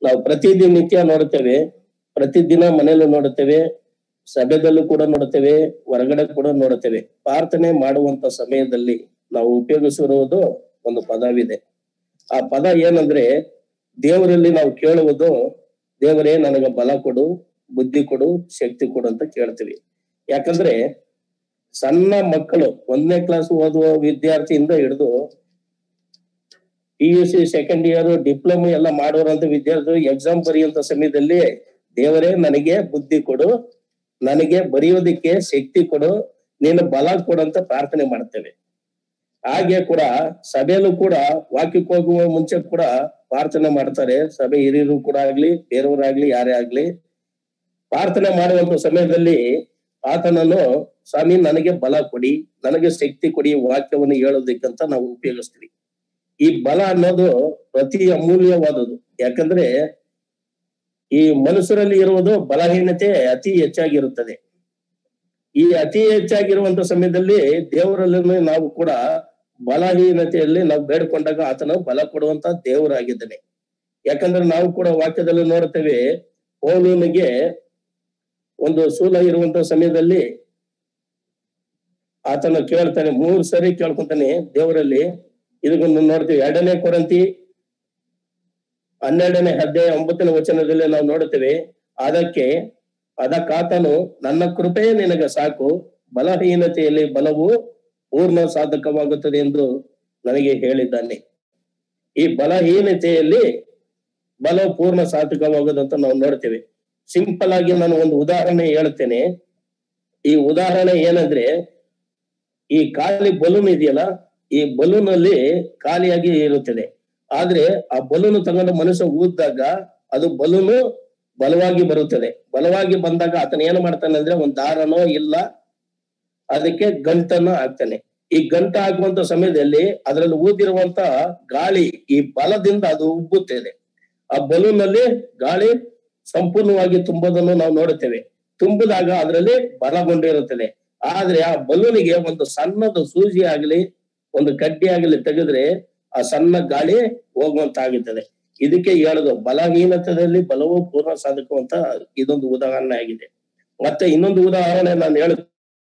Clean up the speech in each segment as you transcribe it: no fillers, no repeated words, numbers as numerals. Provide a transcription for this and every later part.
ನಾವು ಪ್ರತಿನಿತ್ಯ ನೋಡುತ್ತೇವೆ, ಪ್ರತಿದಿನ ಮನೆಯಲ್ಲೂ ನೋಡುತ್ತೇವೆ, ಸಭೆದಲ್ಲೂ ಕೂಡ ನೋಡುತ್ತೇವೆ, ಹೊರಗಡೆ ಕೂಡ ನೋಡುತ್ತೇವೆ. ಪ್ರಾರ್ಥನೆ ಮಾಡುವಂತ ಸಮಯದಲ್ಲಿ ನಾವು ಉಪಯೋಗಿಸಿರುವುದು ಒಂದು ಪದವಿದೆ. ಆ ಪದ ಏನಂದ್ರೆ, ದೇವರಲ್ಲಿ ನಾವು ಕೇಳುವುದು, ದೇವರೇ ನನಗೆ ಬಲ ಕೊಡು, ಬುದ್ಧಿ ಕೊಡು, ಶಕ್ತಿ ಕೊಡು ಅಂತ ಕೇಳ್ತೀವಿ. ಯಾಕಂದ್ರೆ ಸಣ್ಣ ಮಕ್ಕಳು 1ನೇ ಕ್ಲಾಸ್ ಓದುವ ವಿದ್ಯಾರ್ಥಿಯಿಂದ ಹಿಡಿದು PUC ಸೆಕೆಂಡ್ ಇಯರ್ ಡಿಪ್ಲೊಮಾ ಎಲ್ಲ ಮಾಡೋರಂತ ವಿದ್ಯಾರ್ಥಿಗಳು ಎಕ್ಸಾಮ್ ಬರೆಯುವಂತ ಸಮಯದಲ್ಲಿ ದೇವರೇ ನನಗೆ ಬುದ್ಧಿ ಕೊಡು, ನನಗೆ ಬರೆಯೋದಿಕ್ಕೆ ಶಕ್ತಿ ಕೊಡು, ನೀನು ಬಲ ಕೊಡು ಅಂತ ಪ್ರಾರ್ಥನೆ ಮಾಡ್ತೇವೆ. ಹಾಗೆ ಕೂಡ ಸಭೆಯಲ್ಲೂ ಕೂಡ ವಾಕ್ಯಕ್ಕೆ ಹೋಗುವ ಮುಂಚೆ ಕೂಡ ಪ್ರಾರ್ಥನೆ ಮಾಡ್ತಾರೆ. ಸಭೆ ಹಿರಿಯರು ಕೂಡ ಆಗ್ಲಿ, ಬೇರೆಯವರಾಗ್ಲಿ, ಯಾರೇ ಆಗ್ಲಿ ಪ್ರಾರ್ಥನೆ ಮಾಡುವಂತ ಸಮಯದಲ್ಲಿ ಆತನನ್ನು ಸ್ವಾಮಿ ನನಗೆ ಬಲ ಕೊಡಿ, ನನಗೆ ಶಕ್ತಿ ಕೊಡಿ, ವಾಕ್ಯವನ್ನು ಹೇಳೋದಕ್ಕಂತ ನಾವು ಉಪಯೋಗಿಸ್ತೀವಿ. ಈ ಬಲ ಅನ್ನೋದು ಅತಿ ಅಮೂಲ್ಯವಾದದ್ದು. ಯಾಕಂದ್ರೆ ಈ ಮನುಷ್ಯರಲ್ಲಿ ಇರುವುದು ಬಲಹೀನತೆ ಅತಿ ಹೆಚ್ಚಾಗಿರುತ್ತದೆ. ಈ ಅತಿ ಹೆಚ್ಚಾಗಿರುವಂತ ಸಮಯದಲ್ಲಿ ದೇವರಲ್ಲಿ ನಾವು ಕೂಡ ಬಲಹೀನತೆಯಲ್ಲಿ ನಾವು ಬೇಡ್ಕೊಂಡಾಗ ಆತನ ಬಲ ಕೊಡುವಂತ ದೇವರಾಗಿದ್ದಾನೆ. ಯಾಕಂದ್ರೆ ನಾವು ಕೂಡ ವಾಕ್ಯದಲ್ಲಿ ನೋಡುತ್ತೇವೆ, ಪೌಲನಿಗೆ ಒಂದು ಶೂಲ ಇರುವಂತ ಸಮಯದಲ್ಲಿ ಆತನ ಕೇಳ್ತಾನೆ, 3 ಸರಿ ಕೇಳ್ಕೊಂತಾನೆ ದೇವರಲ್ಲಿ. ಇದನ್ನು ನೋಡ್ತೀವಿ 2ನೇ ಕೊರಿಂಥಿ 12ನೇ ಅಧ್ಯಾಯ 9ನೇ ವಚನದಲ್ಲಿ ನಾವು ನೋಡುತ್ತೇವೆ. ಅದಕ್ಕಾತನು ನನ್ನ ಕೃಪೆ ನಿನಗೆ ಸಾಕು, ಬಲಹೀನತೆಯಲ್ಲಿ ಬಲವು ಪೂರ್ಣ ಸಾಧಕವಾಗುತ್ತದೆ ಎಂದು ನನಗೆ ಹೇಳಿದ್ದಾನೆ. ಈ ಬಲಹೀನತೆಯಲ್ಲಿ ಬಲವು ಪೂರ್ಣ ಸಾಧಕವಾಗುದಂತ ನಾವು ನೋಡ್ತೇವೆ. ಸಿಂಪಲ್ ಆಗಿ ನಾನು ಒಂದು ಉದಾಹರಣೆ ಹೇಳ್ತೇನೆ. ಈ ಉದಾಹರಣೆ ಏನಂದ್ರೆ, ಈ ಖಾಲಿ ಬಲೂನ್ ಇದೆಯಲ್ಲ, ಈ ಬಲೂನ್ ಅಲ್ಲಿ ಖಾಲಿಯಾಗಿ ಇರುತ್ತದೆ. ಆದ್ರೆ ಆ ಬಲೂನ್ ತಗೊಂಡು ಮನುಷ್ಯ ಊದಿದಾಗ ಅದು ಬಲೂನು ಬಲವಾಗಿ ಬರುತ್ತದೆ. ಬಲವಾಗಿ ಬಂದಾಗ ಆತನ ಏನು ಮಾಡ್ತಾನೆ ಅಂದ್ರೆ, ಒಂದ್ ದಾರನೋ ಇಲ್ಲ ಅದಕ್ಕೆ ಗಂಟನ್ನು ಹಾಕ್ತಾನೆ. ಈ ಗಂಟ ಹಾಕುವಂತ ಸಮಯದಲ್ಲಿ ಅದರಲ್ಲಿ ಊದಿರುವಂತ ಗಾಳಿ ಈ ಬಲದಿಂದ ಅದು ಉಬ್ಬುತ್ತದೆ. ಆ ಬಲೂನ್ ಅಲ್ಲಿ ಗಾಳಿ ಸಂಪೂರ್ಣವಾಗಿ ತುಂಬೋದನ್ನು ನಾವು ನೋಡುತ್ತೇವೆ. ತುಂಬಿದಾಗ ಅದರಲ್ಲಿ ಬಲಗೊಂಡಿರುತ್ತದೆ. ಆದ್ರೆ ಆ ಬಲೂನಿಗೆ ಒಂದು ಸಣ್ಣದು ಸೂಜಿ ಆಗ್ಲಿ, ಒಂದು ಕಡ್ಡಿ ಆಗಲಿ ತೆಗೆದ್ರೆ ಆ ಸಣ್ಣ ಗಾಳಿ ಹೋಗುವಂತಾಗುತ್ತದೆ. ಇದಕ್ಕೆ ಹೇಳುದು ಬಲಹೀನತೆಯಲ್ಲಿ ಬಲವು ಪೂರ್ಣ ಸಾಧಕವಂತ ಇದೊಂದು ಉದಾಹರಣೆ ಆಗಿದೆ. ಮತ್ತೆ ಇನ್ನೊಂದು ಉದಾಹರಣೆ ನಾನು ಹೇಳ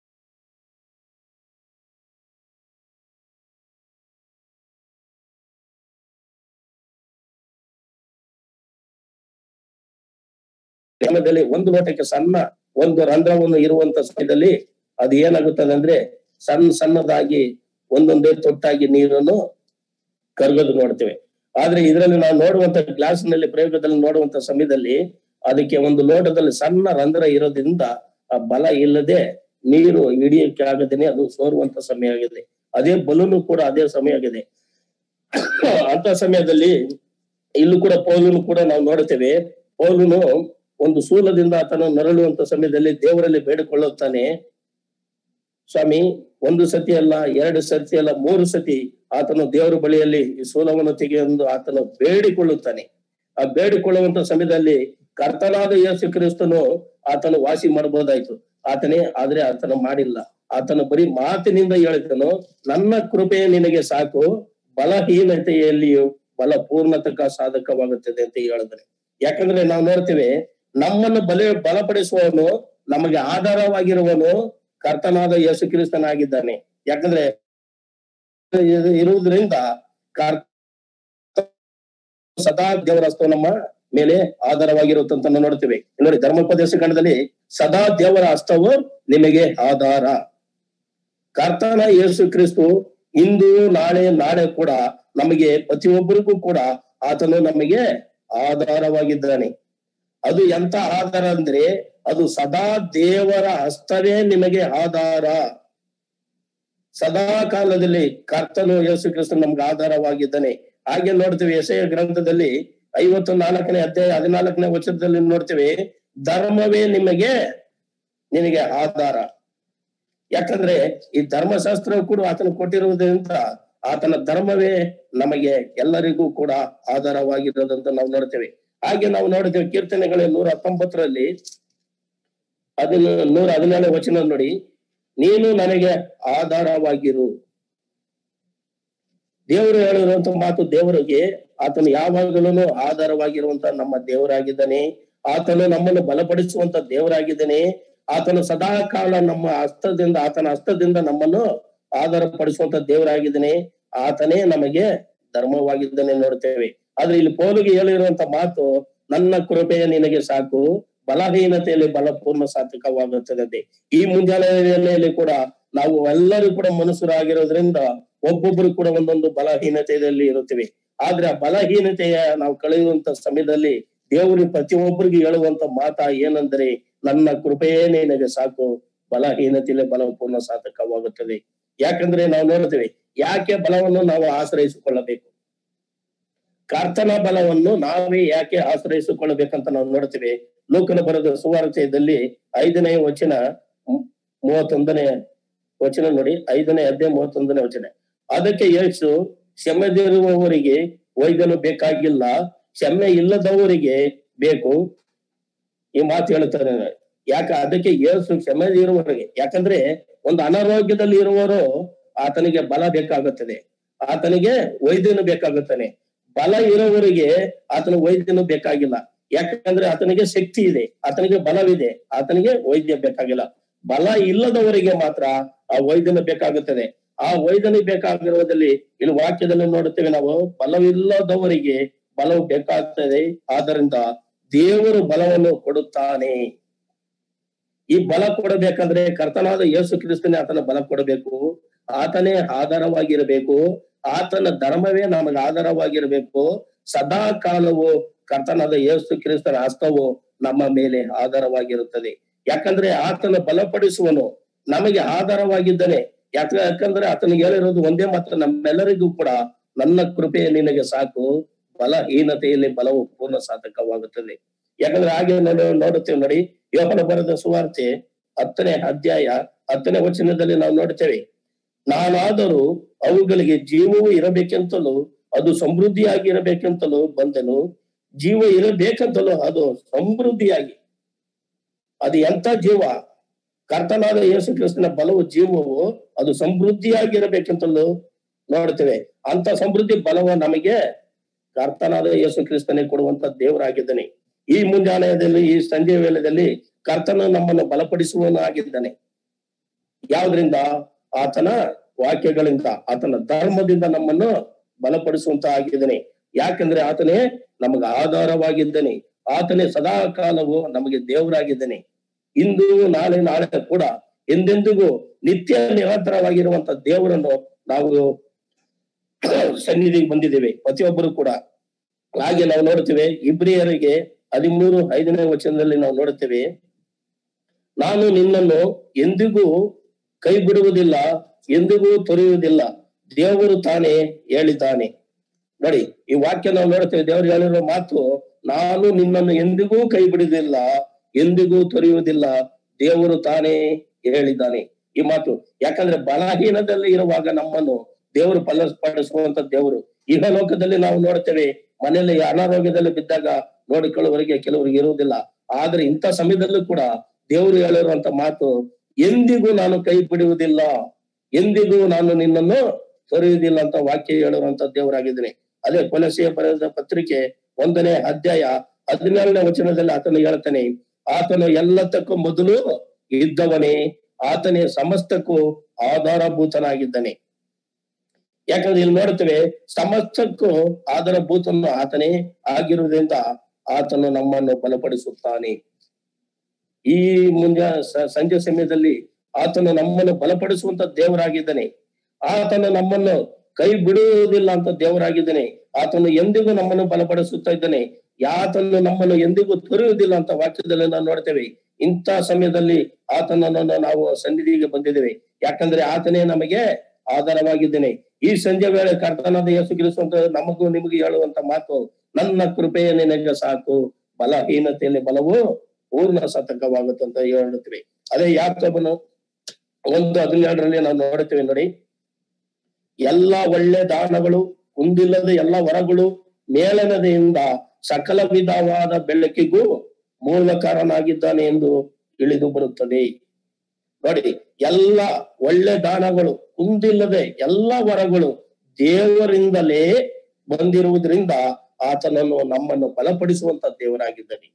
ಒಂದು ಲೋಟಕ್ಕೆ ಸಣ್ಣ ಒಂದು ರಂಧ್ರವನ್ನು ಇರುವಂತ ಸಮಯದಲ್ಲಿ ಅದು ಏನಾಗುತ್ತದೆ ಅಂದ್ರೆ, ಸಣ್ಣದಾಗಿ ಒಂದೊಂದೇ ತೊಟ್ಟಾಗಿ ನೀರನ್ನು ಕರಗೋದು ನೋಡ್ತೇವೆ. ಆದ್ರೆ ಇದರಲ್ಲಿ ನಾವು ನೋಡುವಂತ ಗ್ಲಾಸ್ ನಲ್ಲಿ ಪ್ರಯೋಗದಲ್ಲಿ ನೋಡುವಂತ ಸಮಯದಲ್ಲಿ ಅದಕ್ಕೆ ಒಂದು ಲೋಟದಲ್ಲಿ ಸಣ್ಣ ರಂಧ್ರ ಇರೋದ್ರಿಂದ ಆ ಬಲ ಇಲ್ಲದೆ ನೀರು ಹಿಡಿಯಕ್ಕೆ ಆಗದೇನೆ ಅದು ಸೋರುವಂತ ಸಮಯ ಆಗಿದೆ. ಅದೇ ಬಲೂನು ಕೂಡ ಅದೇ ಸಮಯ ಆಗಿದೆ. ಅಂತ ಸಮಯದಲ್ಲಿ ಇಲ್ಲೂ ಕೂಡ ಪೌಲನು ಕೂಡ ನಾವು ನೋಡುತ್ತೇವೆ. ಪೌಲನು ಒಂದು ಶೂಲದಿಂದ ಆತನ ನರಳುವಂತ ಸಮಯದಲ್ಲಿ ದೇವರಲ್ಲಿ ಬೇಡಿಕೊಳ್ಳುತ್ತಾನೆ. ಸ್ವಾಮಿ, 1 ಸತಿ ಅಲ್ಲ, 2 ಸತಿ ಅಲ್ಲ, 3 ಸತಿ ಆತನು ದೇವರ ಬಳಿಯಲ್ಲಿ ಈ ಶೂಲವನ್ನು ತೆಗೆಯಲು ಆತನು ಬೇಡಿಕೊಳ್ಳುತ್ತಾನೆ. ಆ ಬೇಡಿಕೊಳ್ಳುವಂತ ಸಮಯದಲ್ಲಿ ಕರ್ತನಾದ ಯೇಸು ಕ್ರಿಸ್ತನು ಆತನು ವಾಸಿ ಮಾಡಬಹುದಾಯ್ತು, ಆದ್ರೆ ಆತನ ಮಾಡಿಲ್ಲ. ಆತನ ಬರೀ ಮಾತಿನಿಂದ ಹೇಳಿದನು, ನನ್ನ ಕೃಪೆ ನಿನಗೆ ಸಾಕು, ಬಲಹೀನತೆಯಲ್ಲಿಯೂ ಬಲ ಪೂರ್ಣತಕ ಸಾಧಕವಾಗುತ್ತದೆ ಅಂತ ಹೇಳಿದ್ರೆ. ಯಾಕಂದ್ರೆ ನಾವು ನೋಡ್ತೇವೆ, ನಮ್ಮನ್ನು ಬಲಪಡಿಸುವವನು, ನಮಗೆ ಆಧಾರವಾಗಿರುವನು ಕರ್ತನಾದ ಯೇಸು ಕ್ರಿಸ್ತನಾಗಿದ್ದಾನೆ. ಯಾಕಂದ್ರೆ ಇರುವುದರಿಂದ ಸದಾ ದೇವರ ಹಸ್ತವು ನಮ್ಮ ಮೇಲೆ ಆಧಾರವಾಗಿರುತ್ತಂತ ನೋಡ್ತೇವೆ. ನೋಡಿ, ಧರ್ಮೋಪದೇಶ ಖಂಡದಲ್ಲಿ ಸದಾ ದೇವರ ಹಸ್ತವು ನಿಮಗೆ ಆಧಾರ. ಕರ್ತನ ಯೇಸು ಕ್ರಿಸ್ತು ಇಂದು ನಾಳೆ ಕೂಡ ನಮಗೆ ಪ್ರತಿಯೊಬ್ಬರಿಗೂ ಕೂಡ ಆತನು ನಮಗೆ ಆಧಾರವಾಗಿದ್ದಾನೆ. ಅದು ಎಂತ ಆಧಾರ ಅಂದ್ರೆ, ಅದು ಸದಾ ದೇವರ ಹಸ್ತವೇ ನಿಮಗೆ ಆಧಾರ. ಸದಾ ಕಾಲದಲ್ಲಿ ಕರ್ತನು ಯೇಸು ಕ್ರಿಸ್ತ ನಮ್ಗೆ ಆಧಾರವಾಗಿದ್ದಾನೆ. ಹಾಗೆ ನೋಡ್ತೇವೆ ಯೆಶಾಯ ಗ್ರಂಥದಲ್ಲಿ 54ನೇ ಅಧ್ಯಾಯ 14ನೇ ವಚನದಲ್ಲಿ ನೋಡ್ತೇವೆ, ಧರ್ಮವೇ ನಿನಗೆ ಆಧಾರ. ಯಾಕಂದ್ರೆ ಈ ಧರ್ಮಶಾಸ್ತ್ರ ಕೂಡ ಆತನು ಕೊಟ್ಟಿರುವುದರಿಂದ ಆತನ ಧರ್ಮವೇ ನಮಗೆ ಎಲ್ಲರಿಗೂ ಕೂಡ ಆಧಾರವಾಗಿರೋದಂತ ನಾವು ನೋಡ್ತೇವೆ. ಹಾಗೆ ನಾವು ನೋಡ್ತೇವೆ ಕೀರ್ತನೆಗಳ 119ರಲ್ಲಿ 117 ವಚನ ನೋಡಿ, ನೀನು ನನಗೆ ಆಧಾರವಾಗಿರು, ದೇವರು ಹೇಳಿರುವಂತ ಮಾತು, ದೇವರಿಗೆ ಆತನು ಯಾವಾಗಲೂ ಆಧಾರವಾಗಿರುವಂತ ನಮ್ಮ ದೇವರಾಗಿದ್ದಾನೆ. ಆತನು ನಮ್ಮನ್ನು ಬಲಪಡಿಸುವಂತ ದೇವರಾಗಿದ್ದಾನೆ. ಆತನು ಸದಾ ಕಾಲ ನಮ್ಮ ಆತನ ಹಸ್ತದಿಂದ ನಮ್ಮನ್ನು ಆಧಾರ ಪಡಿಸುವಂತ ದೇವರಾಗಿದ್ದಾನೆ. ಆತನೇ ನಮಗೆ ಧರ್ಮವಾಗಿದ್ದಾನೆ ನೋಡ್ತೇವೆ. ಆದ್ರೆ ಇಲ್ಲಿ ಪೌಲನಿಗೆ ಹೇಳಿರುವಂತ ಮಾತು, ನನ್ನ ಕೃಪೆಯ ನಿನಗೆ ಸಾಕು, ಬಲಹೀನತೆಯಲ್ಲಿ ಬಲಪೂರ್ಣ ಸಾರ್ಥಕವಾಗುತ್ತದೆ. ಈ ಮುಂಜಾನೆಯಲ್ಲಿ ಕೂಡ ನಾವು ಎಲ್ಲರೂ ಕೂಡ ಮನುಷ್ಯರಾಗಿರೋದ್ರಿಂದ ಒಬ್ಬೊಬ್ರು ಕೂಡ ಒಂದೊಂದು ಬಲಹೀನತೆಯಲ್ಲಿ ಇರುತ್ತೇವೆ. ಆದ್ರೆ ಆ ಬಲಹೀನತೆಯ ನಾವು ಕಳೆಯುವಂತ ಸಮಯದಲ್ಲಿ ದೇವರು ಪ್ರತಿಯೊಬ್ಬರಿಗೆ ಹೇಳುವಂತ ಮಾತ ಏನಂದ್ರೆ, ನನ್ನ ಕೃಪೆಯೇ ನಿನಗೆ ಸಾಕು, ಬಲಹೀನತೆಯಲ್ಲಿ ಬಲಪೂರ್ಣ ಸಾರ್ಥಕವಾಗುತ್ತದೆ. ಯಾಕಂದ್ರೆ ನಾವು ನೋಡ್ತೇವೆ, ಯಾಕೆ ಬಲವನ್ನು ನಾವು ಆಶ್ರಯಿಸಿಕೊಳ್ಳಬೇಕು? ಕರ್ತನ ಬಲವನ್ನು ನಾವೇ ಯಾಕೆ ಆಶ್ರಯಿಸಿಕೊಳ್ಳಬೇಕಂತ ನಾವು ನೋಡ್ತೇವೆ. ಲೂಕನ ಬರೆದ ಸುವಾರ್ತೆಯಲ್ಲಿ 5ನೇ ವಚನ 31ನೇ ವಚನ ನೋಡಿ, 5ನೇ ಅಧ್ಯಾಯ 31ನೇ ವಚನ. ಅದಕ್ಕೆ ಯೇಸು, ಕ್ಷಮೆದಿರುವವರಿಗೆ ವೈದ್ಯನು ಬೇಕಾಗಿಲ್ಲ, ಕ್ಷಮೆ ಇಲ್ಲದವರಿಗೆ ಬೇಕು. ಈ ಮಾತು ಹೇಳ್ತಾರೆ. ಅದಕ್ಕೆ ಯೇಸು ಕ್ಷಮೆದಿರುವವರಿಗೆ, ಯಾಕಂದ್ರೆ ಒಂದು ಅನಾರೋಗ್ಯದಲ್ಲಿ ಇರುವವರು ಆತನಿಗೆ ಬಲ ಬೇಕಾಗುತ್ತದೆ, ಆತನಿಗೆ ವೈದ್ಯನು ಬೇಕಾಗುತ್ತಾನೆ. ಬಲ ಇರುವವರಿಗೆ ಆತನ ವೈದ್ಯನು ಬೇಕಾಗಿಲ್ಲ. ಯಾಕಂದ್ರೆ ಆತನಿಗೆ ಶಕ್ತಿ ಇದೆ, ಆತನಿಗೆ ಬಲವಿದೆ, ಆತನಿಗೆ ವೈದ್ಯ ಬೇಕಾಗಿಲ್ಲ. ಬಲ ಇಲ್ಲದವರಿಗೆ ಮಾತ್ರ ಆ ವೈದ್ಯನು ಬೇಕಾಗುತ್ತದೆ. ಆ ವೈದ್ಯನಿಗೆ ಬೇಕಾಗಿರುವುದಲ್ಲಿ ಇಲ್ಲಿ ವಾಕ್ಯದಲ್ಲಿ ನೋಡುತ್ತೇವೆ ನಾವು, ಬಲವಿಲ್ಲದವರಿಗೆ ಬಲವು ಬೇಕಾಗ್ತದೆ. ಆದ್ದರಿಂದ ದೇವರು ಬಲವನ್ನು ಕೊಡುತ್ತಾನೆ. ಈ ಬಲ ಕೊಡಬೇಕಂದ್ರೆ ಕರ್ತನಾದ ಯೇಸು ಕ್ರಿಸ್ತನೇ ಆತನ ಬಲ ಕೊಡಬೇಕು. ಆತನೇ ಆಧಾರವಾಗಿರಬೇಕು. ಆತನ ಧರ್ಮವೇ ನಮಗೆ ಆಧಾರವಾಗಿರಬೇಕು. ಸದಾ ಕಾಲವು ಕರ್ತನಾದ ಯೇಸು ಕ್ರಿಸ್ತನ ಹಸ್ತವು ನಮ್ಮ ಮೇಲೆ ಆಧಾರವಾಗಿರುತ್ತದೆ. ಯಾಕಂದ್ರೆ ಆತನ ಬಲಪಡಿಸುವನು ನಮಗೆ ಆಧಾರವಾಗಿದ್ದಾನೆ. ಯಾಕಂದ್ರೆ ಆತನಿಗೆ ಹೇಳಿರೋದು ಒಂದೇ ಮಾತ್ರ, ನಮ್ಮೆಲ್ಲರಿಗೂ ಕೂಡ ನನ್ನ ಕೃಪೆ ನಿನಗೆ ಸಾಕು, ಬಲಹೀನತೆಯಲ್ಲಿ ಬಲವು ಪೂರ್ಣ ಸಾಧಕವಾಗುತ್ತದೆ. ಯಾಕಂದ್ರೆ ಹಾಗೆ ನೋಡುತ್ತೇವೆ ನೋಡಿ, ಯೋಹನ ಬರೆದ ಸುವಾರ್ತೆ 10ನೇ ಅಧ್ಯಾಯ 10ನೇ ವಚನದಲ್ಲಿ ನಾವು ನೋಡ್ತೇವೆ, ನಾನಾದರೂ ಅವುಗಳಿಗೆ ಜೀವವು ಇರಬೇಕೆಂತಲೂ ಅದು ಸಮೃದ್ಧಿಯಾಗಿ ಇರಬೇಕೆಂತಲೂ ಬಂದನು. ಜೀವ ಇರಬೇಕಂತಲೂ ಅದು ಸಮೃದ್ಧಿಯಾಗಿ. ಅದು ಎಂತ ಜೀವ? ಕರ್ತನಾದ ಯೇಸು ಕ್ರಿಸ್ತನ ಬಲವು, ಜೀವವು ಅದು ಸಮೃದ್ಧಿಯಾಗಿರಬೇಕೆಂತಲೂ ನೋಡ್ತೇವೆ. ಅಂತ ಸಮೃದ್ಧಿ ಬಲವ ನಮಗೆ ಕರ್ತನಾದ ಯೇಸು ಕ್ರಿಸ್ತನೇ ಕೊಡುವಂತ ದೇವರಾಗಿದ್ದಾನೆ. ಈ ಮುಂಜಾನೆಯಲ್ಲಿ, ಈ ಸಂಜೆ ವೇಳೆಯಲ್ಲಿ ಕರ್ತನು ನಮ್ಮನ್ನು ಬಲಪಡಿಸುವನಾಗಿದ್ದಾನೆ. ಯಾವ್ದ್ರಿಂದ? ಆತನ ವಾಕ್ಯಗಳಿಂದ, ಆತನ ಧರ್ಮದಿಂದ ನಮ್ಮನ್ನು ಬಲಪಡಿಸುವಂತ ಆಗಿದ್ದಾನೆ. ಯಾಕಂದ್ರೆ ಆತನೇ ನಮಗೆ ಆಧಾರವಾಗಿದ್ದಾನೆ. ಆತನೇ ಸದಾ ಕಾಲವು ನಮಗೆ ದೇವರಾಗಿದ್ದಾನೆ. ಇಂದು ನಾಳೆ ಕೂಡ ಎಂದೆಂದಿಗೂ ನಿತ್ಯ ನಿರಂತರವಾಗಿರುವಂತ ದೇವರನ್ನು ನಾವು ಸನ್ನಿಧಿಗೆ ಬಂದಿದ್ದೇವೆ ಪ್ರತಿಯೊಬ್ಬರು ಕೂಡ. ಹಾಗೆ ನಾವು ನೋಡ್ತೇವೆ, ಇಬ್ರಿಯರಿಗೆ 13:5ನೇ ವಚನದಲ್ಲಿ ನಾವು ನೋಡುತ್ತೇವೆ, ನಾನು ನಿನ್ನನ್ನು ಎಂದಿಗೂ ಕೈ ಬಿಡುವುದಿಲ್ಲ, ಎಂದಿಗೂ ತೊರೆಯುವುದಿಲ್ಲ, ದೇವರು ತಾನೇ ಹೇಳಿದ್ದಾನೆ. ನೋಡಿ, ಈ ವಾಕ್ಯ ನಾವು ನೋಡ್ತೇವೆ. ದೇವರು ಹೇಳಿರೋ ಮಾತು, ನಾನು ನಿನ್ನನ್ನು ಎಂದಿಗೂ ಕೈ ಬಿಡುವುದಿಲ್ಲ, ಎಂದಿಗೂ ತೊರೆಯುವುದಿಲ್ಲ, ದೇವರು ತಾನೇ ಹೇಳಿದ್ದಾನೆ. ಈ ಮಾತು ಯಾಕಂದ್ರೆ ಬಲಹೀನದಲ್ಲಿ ಇರುವಾಗ ನಮ್ಮನ್ನು ದೇವರು ಬಲಪಡಿಸುವಂತ ದೇವರು. ಈಗ ಲೋಕದಲ್ಲಿ ನಾವು ನೋಡ್ತೇವೆ, ಮನೆಯಲ್ಲಿ ಅನಾರೋಗ್ಯದಲ್ಲಿ ಬಿದ್ದಾಗ ನೋಡಿಕೊಳ್ಳುವವರಿಗೆ ಕೆಲವರಿಗೆ ಇರುವುದಿಲ್ಲ. ಆದ್ರೆ ಇಂಥ ಸಮಯದಲ್ಲೂ ಕೂಡ ದೇವರು ಹೇಳಿರುವಂತ ಮಾತು, ಎಂದಿಗೂ ನಾನು ಕೈ ಬಿಡುವುದಿಲ್ಲ, ಎಂದಿಗೂ ನಾನು ನಿನ್ನನ್ನು ತೊರೆಯುವುದಿಲ್ಲ ಅಂತ ವಾಕ್ಯ ಹೇಳಿರುವಂತ ದೇವರಾಗಿದ್ದೇನೆ. ಅದೇ ಕೊಲೊಸ್ಸೆಯ ಬರೆದ ಪತ್ರಿಕೆ 1ನೇ ಅಧ್ಯಾಯ 14ನೇ ವಚನದಲ್ಲಿ ಆತನು ಹೇಳ್ತಾನೆ, ಆತನು ಎಲ್ಲದಕ್ಕೂ ಮೊದಲು ಇದ್ದವನೇ, ಆತನೇ ಸಮಸ್ತಕ್ಕೂ ಆಧಾರಭೂತನಾಗಿದ್ದಾನೆ. ಯಾಕಂದ್ರೆ ಇಲ್ಲಿ ನೋಡ್ತೇವೆ, ಸಮಸ್ತಕ್ಕೂ ಆಧಾರಭೂತನು ಆತನೇ ಆಗಿರುವುದರಿಂದ ಆತನು ನಮ್ಮನ್ನು ಬಲಪಡಿಸುತ್ತಾನೆ. ಈ ಸಂಜೆ ಸಮಯದಲ್ಲಿ ಆತನು ನಮ್ಮನ್ನು ಬಲಪಡಿಸುವಂತ ದೇವರಾಗಿದ್ದಾನೆ. ಆತನು ನಮ್ಮನ್ನು ಕೈ ಬಿಡುವುದಿಲ್ಲ ಅಂತ ದೇವರಾಗಿದ್ದಾನೆ. ಆತನು ಎಂದಿಗೂ ನಮ್ಮನ್ನು ಬಲಪಡಿಸುತ್ತಾ ಇದ್ದಾನೆ. ಆತನು ನಮ್ಮನ್ನು ಎಂದಿಗೂ ತೊರೆಯುವುದಿಲ್ಲ ಅಂತ ವಾಕ್ಯದಲ್ಲಿ ನಾವು ನೋಡ್ತೇವೆ. ಇಂಥ ಸಮಯದಲ್ಲಿ ಆತನನ್ನು ನಾವು ಸನ್ನಿಧಿಗೆ ಬಂದಿದ್ದೇವೆ. ಯಾಕಂದ್ರೆ ಆತನೇ ನಮಗೆ ಆಧಾರವಾಗಿದ್ದೇನೆ. ಈ ಸಂಜೆ ವೇಳೆ ಕರ್ತನಾದ ಯೇಸು ಕ್ರಿಸ್ತಂತ ನಮಗೂ ನಿಮಗೂ ಹೇಳುವಂತ ಮಾತು, ನನ್ನ ಕೃಪೆಯ ನಿನಗೆ ಸಾಕು, ಬಲಹೀನತೆಯಲ್ಲಿ ಬಲವು ಪೂರ್ಣ ಸಾರ್ಥಕವಾಗುತ್ತೆ ಅಂತ ಹೇಳುತ್ತೇವೆ. ಅದೇ ಯಾಕೋಬನು 1:17 ನಾವು ನೋಡುತ್ತೇವೆ ನೋಡಿ, ಎಲ್ಲ ಒಳ್ಳೆ ದಾನಗಳು, ಕುಂದಿಲ್ಲದ ಎಲ್ಲ ವರಗಳು ಮೇಲನದಿಂದ ಸಕಲ ವಿಧವಾದ ಬೆಳಕಿಗೂ ಮೂಲ ಕಾರಣನಾಗಿದ್ದಾನೆ ಎಂದು ತಿಳಿದು ಬರುತ್ತದೆ. ನೋಡಿ, ಎಲ್ಲ ಒಳ್ಳೆ ದಾನಗಳು, ಕುಂದಿಲ್ಲದೆ ಎಲ್ಲ ವರಗಳು ದೇವರಿಂದಲೇ ಬಂದಿರುವುದರಿಂದ ಆತನನ್ನು ನಮ್ಮನ್ನು ಬಲಪಡಿಸುವಂತ ದೇವರಾಗಿದ್ದಾನೆ.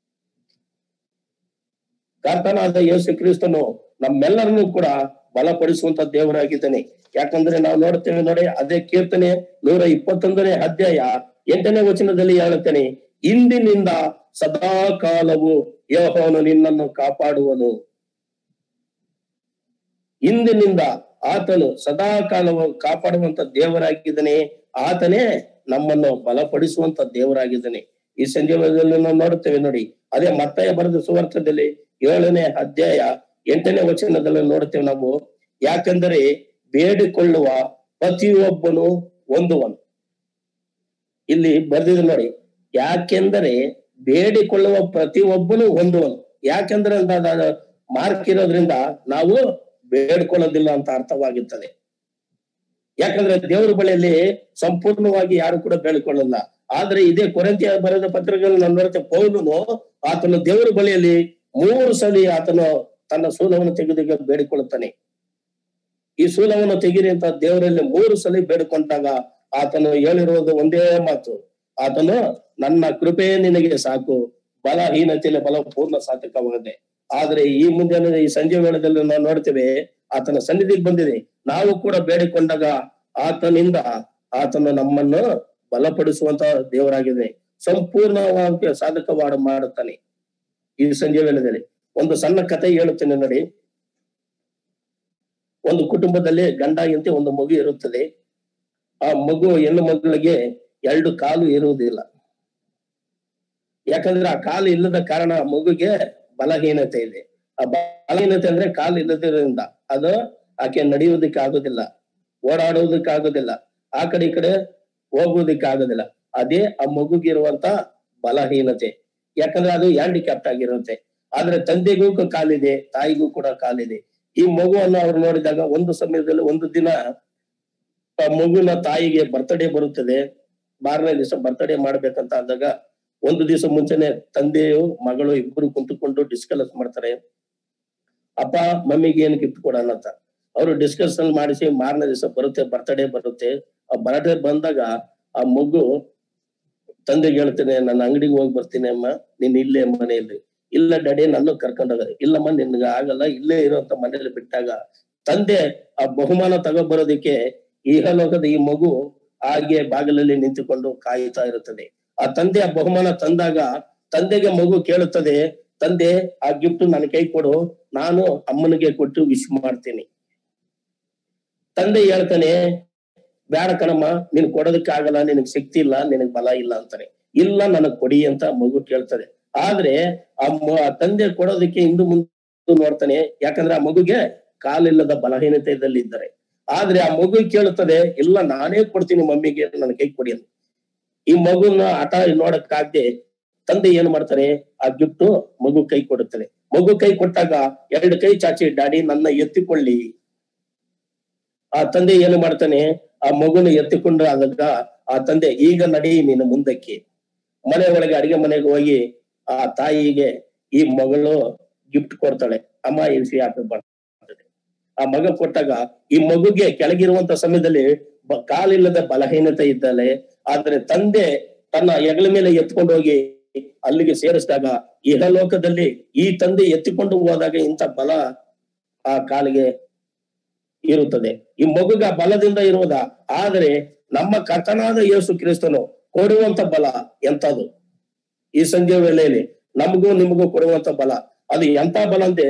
ಕರ್ತನಾದ ಯೇಸು ಕ್ರಿಸ್ತನು ನಮ್ಮೆಲ್ಲರನ್ನು ಕೂಡ ಬಲಪಡಿಸುವಂತ ದೇವರಾಗಿದ್ದಾನೆ. ಯಾಕಂದ್ರೆ ನಾವು ನೋಡ್ತೇವೆ ನೋಡಿ, ಅದೇ ಕೀರ್ತನೆ 121ನೇ ಅಧ್ಯಾಯ 8ನೇ ವಚನದಲ್ಲಿ ಹೇಳುತ್ತೇನೆ, ಇಂದಿನಿಂದ ಸದಾ ಕಾಲವು ಯೆಹೋವನು ನಿನ್ನನ್ನು ಕಾಪಾಡುವನು. ಇಂದಿನಿಂದ ಆತನು ಸದಾ ಕಾಲವು ಕಾಪಾಡುವಂತ ದೇವರಾಗಿದ್ದಾನೆ. ಆತನೇ ನಮ್ಮನ್ನು ಬಲಪಡಿಸುವಂತ ದೇವರಾಗಿದ್ದಾನೆ. ಈ ಸಂಜೀವದಲ್ಲಿ ನಾವು ನೋಡುತ್ತೇವೆ ನೋಡಿ, ಅದೇ ಮತ್ತಾಯ ಬರೆದ ಸುವಾರ್ತೆಯಲ್ಲಿ 7ನೇ ಅಧ್ಯಾಯ 8ನೇ ವಚನದಲ್ಲಿ ನೋಡುತ್ತೇವೆ ನಾವು, ಯಾಕೆಂದರೆ ಬೇಡಿಕೊಳ್ಳುವ ಪ್ರತಿಯೊಬ್ಬನು ಹೊಂದುವನು. ಇಲ್ಲಿ ಬರ್ದಿದೆ ನೋಡಿ, ಯಾಕೆಂದರೆ ಬೇಡಿಕೊಳ್ಳುವ ಪ್ರತಿಯೊಬ್ಬನು ಹೊಂದುವನು. ಯಾಕೆಂದ್ರೆ ಅಂತ ಮಾರ್ಕ್ ಇರೋದ್ರಿಂದ ನಾವು ಬೇಡ್ಕೊಳ್ಳೋದಿಲ್ಲ ಅಂತ ಅರ್ಥವಾಗುತ್ತದೆ. ಯಾಕಂದ್ರೆ ದೇವರ ಬಳಿಯಲ್ಲಿ ಸಂಪೂರ್ಣವಾಗಿ ಯಾರು ಕೂಡ ಬೇಡಿಕೊಳ್ಳಲ್ಲ. ಆದ್ರೆ ಇದೇ ಕೊರಿಂಥಿಯ ಬರೆದ ಪತ್ರಗಳಲ್ಲಿ ನಾವು ನೋಡ್ತೇವೆ, ಪೌಲನು ಆತನು ದೇವರ ಬಳಿಯಲ್ಲಿ 3 ಸಲ ಆತನು ತನ್ನ ಶೂಲವನ್ನು ತೆಗೆದು ಬೇಡಿಕೊಳ್ಳುತ್ತಾನೆ. ಈ ಶೂಲವನ್ನು ತೆಗಿರಿ ಅಂತ ದೇವರಲ್ಲಿ 3 ಸಲ ಬೇಡಿಕೊಂಡಾಗ ಆತನು ಹೇಳಿರುವುದು ಒಂದೇ ಮಾತು, ಆತನು ನನ್ನ ಕೃಪೆ ನಿನಗೆ ಸಾಕು, ಬಲಹೀನತೆಯಲ್ಲಿ ಬಲ ಪೂರ್ಣ ಸಾಧಕವಾಗಿದೆ. ಆದ್ರೆ ಈ ಮುಂಜಾನೆ ಈ ಸಂಜೆ ವೇಳೆದಲ್ಲಿ ನಾವು ನೋಡ್ತೇವೆ, ಆತನ ಸನ್ನಿಧಿಗೆ ಬಂದಿದೆ. ನಾವು ಕೂಡ ಬೇಡಿಕೊಂಡಾಗ ಆತನಿಂದ ಆತನು ನಮ್ಮನ್ನು ಬಲಪಡಿಸುವಂತ ದೇವರಾಗಿದೆ, ಸಂಪೂರ್ಣವಾಗಿ ಸಾಧಕವಾಡ ಮಾಡುತ್ತಾನೆ. ಈ ಸಂಜೆ ವೇಳೆಯಲ್ಲಿ ಒಂದು ಸಣ್ಣ ಕಥೆ ಹೇಳುತ್ತೇನೆ ನೋಡಿ. ಒಂದು ಕುಟುಂಬದಲ್ಲಿ ಗಂಡ ಹೆಂಡತಿ ಒಂದು ಮಗು ಇರುತ್ತದೆ. ಆ ಮಗು ಹೆಣ್ಣು ಮಗಳಿಗೆ 2 ಕಾಲು ಇರುವುದಿಲ್ಲ. ಯಾಕಂದ್ರೆ ಆ ಕಾಲು ಇಲ್ಲದ ಕಾರಣ ಮಗುಗೆ ಬಲಹೀನತೆ ಇದೆ. ಆ ಬಲಹೀನತೆ ಅಂದ್ರೆ ಕಾಲು ಇಲ್ಲದಿರೋದ್ರಿಂದ ಅದು ಆಕೆ ನಡೆಯುವುದಕ್ಕೆ ಆಗೋದಿಲ್ಲ, ಓಡಾಡುವುದಕ್ಕೆ ಆಗೋದಿಲ್ಲ, ಆ ಕಡೆ ಈ ಕಡೆ ಹೋಗುವುದಕ್ಕೆ ಆಗೋದಿಲ್ಲ. ಅದೇ ಆ ಮಗುಗಿರುವಂತ ಬಲಹೀನತೆ. ಯಾಕಂದ್ರೆ ಅದು ಹ್ಯಾಂಡಿಕ್ಯಾಪ್ಟ್ ಆಗಿರುತ್ತೆ. ಆದ್ರೆ ತಂದೆಗೂ ಕಾಲಿದೆ, ತಾಯಿಗೂ ಕೂಡ ಕಾಲಿದೆ. ಈ ಮಗುವನ್ನು ಅವ್ರು ನೋಡಿದಾಗ ಒಂದು ಸಮಯದಲ್ಲಿ ಒಂದು ದಿನ ಆ ಮಗುವಿನ ತಾಯಿಗೆ ಬರ್ತಡೇ ಬರುತ್ತದೆ. 12ನೇ ದಿವಸ ಬರ್ತಡೇ ಮಾಡ್ಬೇಕಂತ ಆದಾಗ ಒಂದು ದಿವಸ ಮುಂಚೆನೆ ತಂದೆಯು ಮಗಳು ಇಬ್ಬರು ಕುಂತುಕೊಂಡು ಡಿಸ್ಕಸ್ ಮಾಡ್ತಾರೆ, ಅಪ್ಪ ಮಮ್ಮಿಗೆ ಏನ್ ಗಿಫ್ಟ್ ಕೊಡೋಣ ಅಂತ. ಅವರು ಡಿಸ್ಕಷನ್ ಮಾಡಿಸಿ 4ನೇ ದಿವಸ ಬರುತ್ತೆ, ಬರ್ತಡೇ ಬರುತ್ತೆ. ಆ ಬರ್ತಡೇ ಬಂದಾಗ ಆ ಮಗು ತಂದೆಗೆ ಹೇಳ್ತೇನೆ, ನನ್ನ ಅಂಗಡಿಗೆ ಹೋಗಿ ಬರ್ತೀನಿ ಅಮ್ಮ, ನೀನ್ ಇಲ್ಲೇ ಮನೆಯಲ್ಲಿ. ಇಲ್ಲ ಡ್ಯಾಡಿ ನನ್ನ ಕರ್ಕೊಂಡೋಗ. ಇಲ್ಲಮ್ಮ ನಿನ್ಗ ಆಗಲ್ಲ, ಇಲ್ಲೇ ಇರುವಂತ ಮನೆಯಲ್ಲಿ ಬಿಟ್ಟಾಗ ತಂದೆ ಆ ಬಹುಮಾನ ತಗೊಬರೋದಿಕ್ಕೆ ಇಹಲೋಕದ ಈ ಮಗು ಹಾಗೆ ಬಾಗಿಲಲ್ಲಿ ನಿಂತುಕೊಂಡು ಕಾಯುತ್ತಾ ಇರುತ್ತದೆ. ಆ ತಂದೆ ಆ ಬಹುಮಾನ ತಂದಾಗ ತಂದೆಗೆ ಮಗು ಕೇಳುತ್ತದೆ, ತಂದೆ ಆ ಗಿಫ್ಟ್ ನನ್ನ ಕೈ ಕೊಡು, ನಾನು ಅಮ್ಮನಿಗೆ ಕೊಟ್ಟು ವಿಶ್ ಮಾಡ್ತೀನಿ. ತಂದೆ ಹೇಳ್ತಾನೆ, ಬ್ಯಾಡ ಕಣಮ್ಮ, ನೀನ್ ಕೊಡೋದಕ್ಕೆ ಆಗಲ್ಲ, ನಿನಗ್ ಶಕ್ತಿ ಇಲ್ಲ, ನಿನಗ್ ಬಲ ಇಲ್ಲ ಅಂತಾನೆ. ಇಲ್ಲ ನನಗ್ ಕೊಡಿ ಅಂತ ಮಗು ಕೇಳ್ತದೆ. ಆದ್ರೆ ಆ ತಂದೆ ಕೊಡೋದಕ್ಕೆ ಹಿಂದು ಮುಂದೆ ನೋಡ್ತಾನೆ. ಯಾಕಂದ್ರೆ ಆ ಮಗುಗೆ ಕಾಲಿಲ್ಲದ ಬಲಹೀನತೆಯಲ್ಲಿ ಇದ್ದಾರೆ. ಆದ್ರೆ ಆ ಮಗು ಕೇಳುತ್ತದೆ, ಇಲ್ಲ ನಾನೇ ಕೊಡ್ತೀನಿ ಮಮ್ಮಿಗೆ, ನನ್ನ ಕೈ ಕೊಡಿ ಅಂತ. ಈ ಮಗುನ ಆಟ ನೋಡಕ್ಕಾಗದೆ ತಂದೆ ಏನ್ ಮಾಡ್ತಾರೆ, ಆ ಗಿಫ್ಟ್ ಮಗು ಕೈ ಕೊಡುತ್ತದೆ. ಮಗು ಕೈ ಕೊಟ್ಟಾಗ 2 ಕೈ ಚಾಚಿ, ಡ್ಯಾಡಿ ನನ್ನ ಎತ್ತಿಕೊಳ್ಳಿ. ಆ ತಂದೆ ಏನು ಮಾಡ್ತಾನೆ, ಆ ಮಗುನ ಎತ್ತಿಕೊಂಡು ಆದಾಗ ಆ ತಂದೆ, ಈಗ ನಡಿ ನೀನು ಮುಂದಕ್ಕೆ. ಮನೆ ಒಳಗೆ ಅಡಿಗೆ ಮನೆಗೆ ಹೋಗಿ ಆ ತಾಯಿಗೆ ಈ ಮಗಳು ಗಿಫ್ಟ್ ಕೊಡ್ತಾಳೆ, ಅಮ್ಮ ಇರಿಸಿ ಹಾಕಿ ಬರ್ತದೆ. ಆ ಮಗ ಕೊಟ್ಟಾಗ ಈ ಮಗುಗೆ ಕೆಳಗಿರುವಂತ ಸಮಯದಲ್ಲಿ ಕಾಲಿಲ್ಲದ ಬಲಹೀನತೆ ಇದ್ದಾಳೆ. ಆದ್ರೆ ತಂದೆ ತನ್ನ ಹೆಗಲ ಮೇಲೆ ಎತ್ಕೊಂಡು ಹೋಗಿ ಅಲ್ಲಿಗೆ ಸೇರಿಸಿದಾಗ ಇಹಲೋಕದಲ್ಲಿ ಈ ತಂದೆ ಎತ್ತಿಕೊಂಡು ಹೋದಾಗ ಇಂಥ ಬಲ ಆ ಕಾಲಿಗೆ ಇರುತ್ತದೆ. ಈ ಮಗುಗ ಬಲದಿಂದ ಇರುವುದ. ಆದ್ರೆ ನಮ್ಮ ಕರ್ತನಾದ ಯೇಸು ಕ್ರಿಸ್ತನು ಕೊಡುವಂತ ಬಲ ಎಂತದು? ಈ ಸಂಜೆ ವೇಳೆಯಲ್ಲಿ ನಮಗೂ ನಿಮಗೂ ಕೊಡುವಂತ ಬಲ ಅದು ಎಂತ ಬಲ ಅಂದ್ರೆ,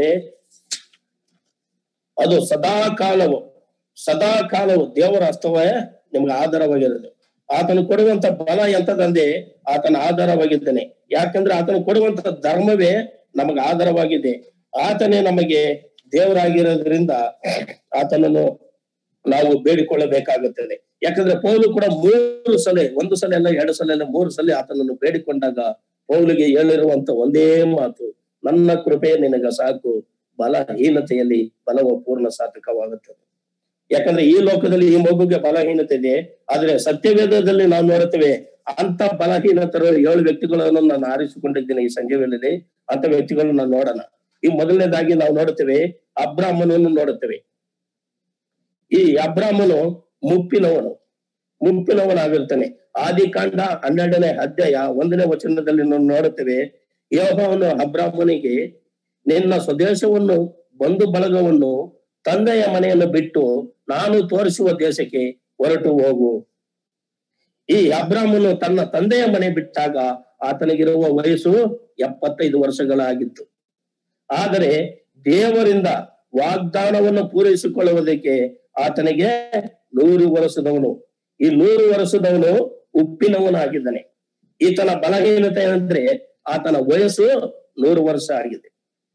ಅದು ಸದಾ ಕಾಲವು ದೇವರ ಹಸ್ತವೇ ನಿಮ್ಗೆ ಆಧಾರವಾಗಿರುತ್ತೆ. ಆತನು ಕೊಡುವಂತ ಬಲ ಎಂತದಂದ್ರೆ ಆತನ ಆಧಾರವಾಗಿದ್ದಾನೆ. ಯಾಕಂದ್ರೆ ಆತನು ಕೊಡುವಂತ ಧರ್ಮವೇ ನಮಗೆ ಆಧಾರವಾಗಿದೆ. ಆತನೇ ನಮಗೆ ದೇವರಾಗಿರೋದ್ರಿಂದ ಆತನನ್ನು ನಾವು ಬೇಡಿಕೊಳ್ಳಬೇಕಾಗುತ್ತದೆ. ಯಾಕಂದ್ರೆ ಪೌಲು ಕೂಡ 3 ಸಲ, 1 ಸಲ ಅಲ್ಲ, 2 ಸಲ ಅಲ್ಲ, 3 ಸಲ ಆತನನ್ನು ಬೇಡಿಕೊಂಡಾಗ ಪೌಲಿಗೆ ಹೇಳಿರುವಂತ ಒಂದೇ ಮಾತು, ನನ್ನ ಕೃಪೆ ನಿನಗ ಸಾಕು, ಬಲಹೀನತೆಯಲ್ಲಿ ಬಲವ ಪೂರ್ಣ ಸಾಧಕವಾಗುತ್ತದೆ. ಯಾಕಂದ್ರೆ ಈ ಲೋಕದಲ್ಲಿ ಈ ಮಗುಗೆ ಬಲಹೀನತೆ ಇದೆ. ಆದ್ರೆ ಸತ್ಯವೇದದಲ್ಲಿ ನಾವು ನೋಡುತ್ತೇವೆ, ಅಂತ ಬಲಹೀನತರು 7 ವ್ಯಕ್ತಿಗಳನ್ನು ನಾನು ಆರಿಸಿಕೊಂಡಿದ್ದೇನೆ ಈ ಸಂಜೆ ವೇಳೆಯಲ್ಲಿ. ಅಂತ ವ್ಯಕ್ತಿಗಳನ್ನು ನಾವು ನೋಡೋಣ. ಈ ಮೊದಲನೇದಾಗಿ ನಾವು ನೋಡುತ್ತೇವೆ, ಅಬ್ರಾಮನನ್ನು ನೋಡುತ್ತೇವೆ. ಈ ಅಬ್ರಾಮನು ಮುಪ್ಪಿನವನು. ಮುಪ್ಪಿನವನಾಗಿರ್ತಾನೆ. ಆದಿಕಾಂಡ 12ನೇ ಅಧ್ಯಾಯ 1ನೇ ವಚನದಲ್ಲಿ ನಾವು ನೋಡುತ್ತೇವೆ, ಯೆಹೋವನು ಅಬ್ರಾಮನಿಗೆ ನಿನ್ನ ಸ್ವದೇಶವನ್ನು ಬಂಧು ಬಳಗವನ್ನು ತಂದೆಯ ಮನೆಯನ್ನು ಬಿಟ್ಟು ನಾನು ತೋರಿಸುವ ದೇಶಕ್ಕೆ ಹೊರಟು ಹೋಗು. ಈ ಅಬ್ರಾಮನು ತನ್ನ ತಂದೆಯ ಮನೆ ಬಿಟ್ಟಾಗ ಆತನಿಗಿರುವ ವಯಸ್ಸು 75 ವರ್ಷಗಳಾಗಿತ್ತು. ಆದರೆ ದೇವರಿಂದ ವಾಗ್ದಾನವನ್ನು ಪೂರೈಸಿಕೊಳ್ಳುವುದಕ್ಕೆ ಆತನಿಗೆ 100 ವರ್ಷದವನು. ಈ 100 ವರ್ಷದವನು ಉಪ್ಪಿನವನಾಗಿದ್ದಾನೆ. ಈತನ ಬಲಹೀನತೆ ಅಂದ್ರೆ ಆತನ ವಯಸ್ಸು 100 ವರ್ಷ ಆಗಿದೆ.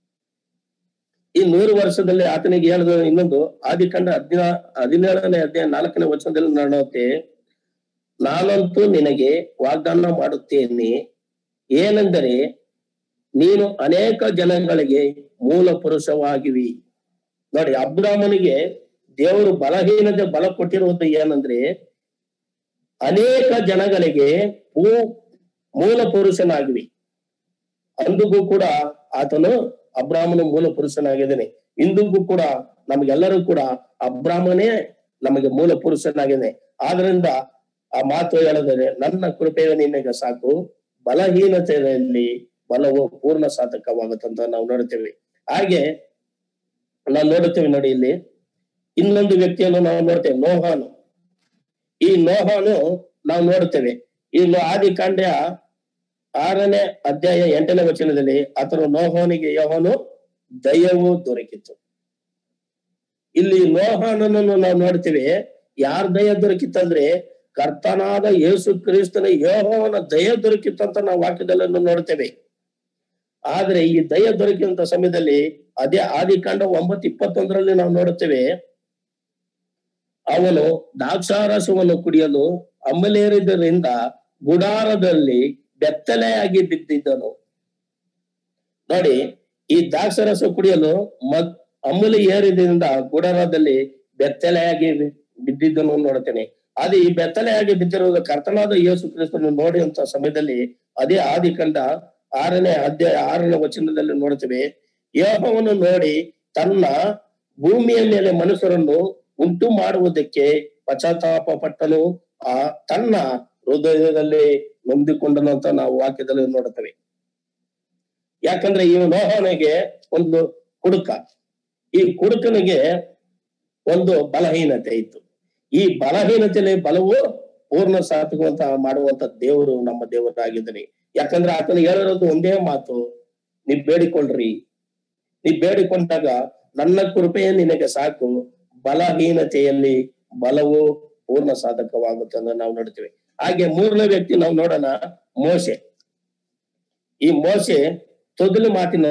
ಈ 100 ವರ್ಷದಲ್ಲಿ ಆತನಿಗೆ ಹೇಳಿದ ಇನ್ನೊಂದು ಆದಿಕಾಂಡ 17ನೇ ಅಧ್ಯಾಯ 4ನೇ ವಚನದಲ್ಲಿ ನೋಡುತ್ತೆ, ನಾನಂತೂ ನಿನಗೆ ವಾಗ್ದಾನ ಮಾಡುತ್ತೇನೆ, ಏನೆಂದರೆ ನೀನು ಅನೇಕ ಜನಗಳಿಗೆ ಮೂಲ ಪುರುಷವಾಗಿವಿ. ನೋಡಿ, ಅಬ್ರಾಮನಿಗೆ ದೇವರು ಬಲಹೀನತೆ ಬಲ ಕೊಟ್ಟಿರುವುದು ಏನಂದ್ರೆ ಅನೇಕ ಜನಗಳಿಗೆ ಮೂಲ ಪುರುಷನಾಗಿವಿ. ಅಂದಿಗೂ ಕೂಡ ಆತನು ಅಬ್ರಾಮನು ಮೂಲ ಪುರುಷನಾಗಿದ್ದಾನೆ. ಇಂದಿಗೂ ಕೂಡ ನಮಗೆಲ್ಲರೂ ಕೂಡ ಅಬ್ರಾಮನೇ ನಮಗೆ ಮೂಲ ಪುರುಷನಾಗಿದೆ. ಆದ್ರಿಂದ ಆ ಮಾತು ಹೇಳಿದರೆ, ನನ್ನ ಕೃಪೆಯು ನಿನಗೆ ಸಾಕು, ಬಲಹೀನತೆಯಲ್ಲಿ ಬಲವು ಪೂರ್ಣ ಸಾಧಕವಾಗುತ್ತಂತ ನಾವು ನೋಡುತ್ತೇವೆ. ಹಾಗೆ ನಾವು ನೋಡುತ್ತೇವೆ ನೋಡಿ, ಇಲ್ಲಿ ಇನ್ನೊಂದು ವ್ಯಕ್ತಿಯನ್ನು ನಾವು ನೋಡ್ತೇವೆ, ನೋಹಾನು. ಈ ನೋಹಾನು ನಾವು ನೋಡುತ್ತೇವೆ ಇಲ್ಲಿ ಆದಿಕಾಂಡ 6ನೇ ಅಧ್ಯಾಯ 8ನೇ ವಚನದಲ್ಲಿ ಆತನು ನೋಹಾನಿಗೆ ಯೆಹೋವನು ದಯವು ದೊರಕಿತು. ಇಲ್ಲಿ ನೋಹಾನನ್ನು ನಾವು ನೋಡ್ತೇವೆ, ಯಾರ ದಯ ದೊರಕಿತ್ತಂದ್ರೆ ಕರ್ತನಾದ ಯೇಸು ಕ್ರಿಸ್ತನ ಯೆಹೋವನ ದಯ ದೊರಕಿತ್ತಂತ ನಾವು ವಾಕ್ಯದಲ್ಲಿ ನೋಡ್ತೇವೆ. ಆದ್ರೆ ಈ ದಯ ದೊರಕಿದಂತ ಸಮಯದಲ್ಲಿ ಅದೇ ಆದಿಕಾಂಡ 9:21 ನಾವು ನೋಡುತ್ತೇವೆ, ಅವನು ದ್ರಾಕ್ಷಾರಸವನ್ನು ಕುಡಿಯಲು ಅಮಲೇರಿದ್ದರಿಂದ ಗುಡಾರದಲ್ಲಿ ಬೆತ್ತಲೆಯಾಗಿ ಬಿದ್ದಿದ್ದನು. ನೋಡಿ, ಈ ದ್ರಾಕ್ಷಾರಸ ಕುಡಿಯಲು ಅಮಲಿ ಏರಿದಿಂದ ಗುಡಾರದಲ್ಲಿ ಬೆತ್ತಲೆಯಾಗಿ ಬಿದ್ದಿದ್ದನು ನೋಡುತ್ತೇನೆ. ಅದೇ ಈ ಬೆತ್ತಲೆಯಾಗಿ ಬಿದ್ದಿರುವುದು ಕರ್ತನಾದ ಯೇಸು ಕ್ರಿಸ್ತನು ನೋಡಿದಂತ ಸಮಯದಲ್ಲಿ ಅದೇ ಆದಿಕಾಂಡ 6ನೇ ಅಧ್ಯಾಯ 6ನೇ ವಚನದಲ್ಲಿ ನೋಡುತ್ತೇವೆ, ಯೆಹೋವನು ನೋಡಿ ತನ್ನ ಭೂಮಿಯ ಮೇಲೆ ಮನುಷ್ಯರನ್ನು ಉಂಟು ಮಾಡುವುದಕ್ಕೆ ಪಶ್ಚಾತ್ತಾಪ ಪಟ್ಟನು, ತನ್ನ ಹೃದಯದಲ್ಲಿ ನೊಂದಿಕೊಂಡನು ಅಂತ ನಾವು ವಾಕ್ಯದಲ್ಲಿ ನೋಡುತ್ತೇವೆ. ಯಾಕಂದ್ರೆ ಈ ನೋಹನಿಗೆ ಒಂದು ಕುಡುಕ, ಈ ಕುಡುಕನಿಗೆ ಒಂದು ಬಲಹೀನತೆ ಇತ್ತು. ಈ ಬಲಹೀನತೆಯಲ್ಲಿ ಬಲವು ಪೂರ್ಣ ಸಾಧಕವಂತ ಮಾಡುವಂತ ದೇವರು ನಮ್ಮ ದೇವರಾಗಿದ್ದಾನೆ. ಯಾಕಂದ್ರೆ ಆತನ ಹೇಳಿರೋದು ಒಂದೇ ಮಾತು, ನೀವ್ ಬೇಡಿಕೊಳ್ಳ್ರಿ, ನೀವ್ ಬೇಡಿಕೊಂಡಾಗ ನನ್ನ ಕೃಪೆಯ ನಿನಗೆ ಸಾಕು, ಬಲಹೀನತೆಯಲ್ಲಿ ಬಲವು ಪೂರ್ಣ ಸಾಧಕವಾಗುತ್ತೆ ಅಂತ ನಾವು ನೋಡ್ತೀವಿ. ಹಾಗೆ 3ನೇ ವ್ಯಕ್ತಿ ನಾವು ನೋಡೋಣ, ಮೋಶೆ. ಈ ಮೋಶೆ ತೊದಲು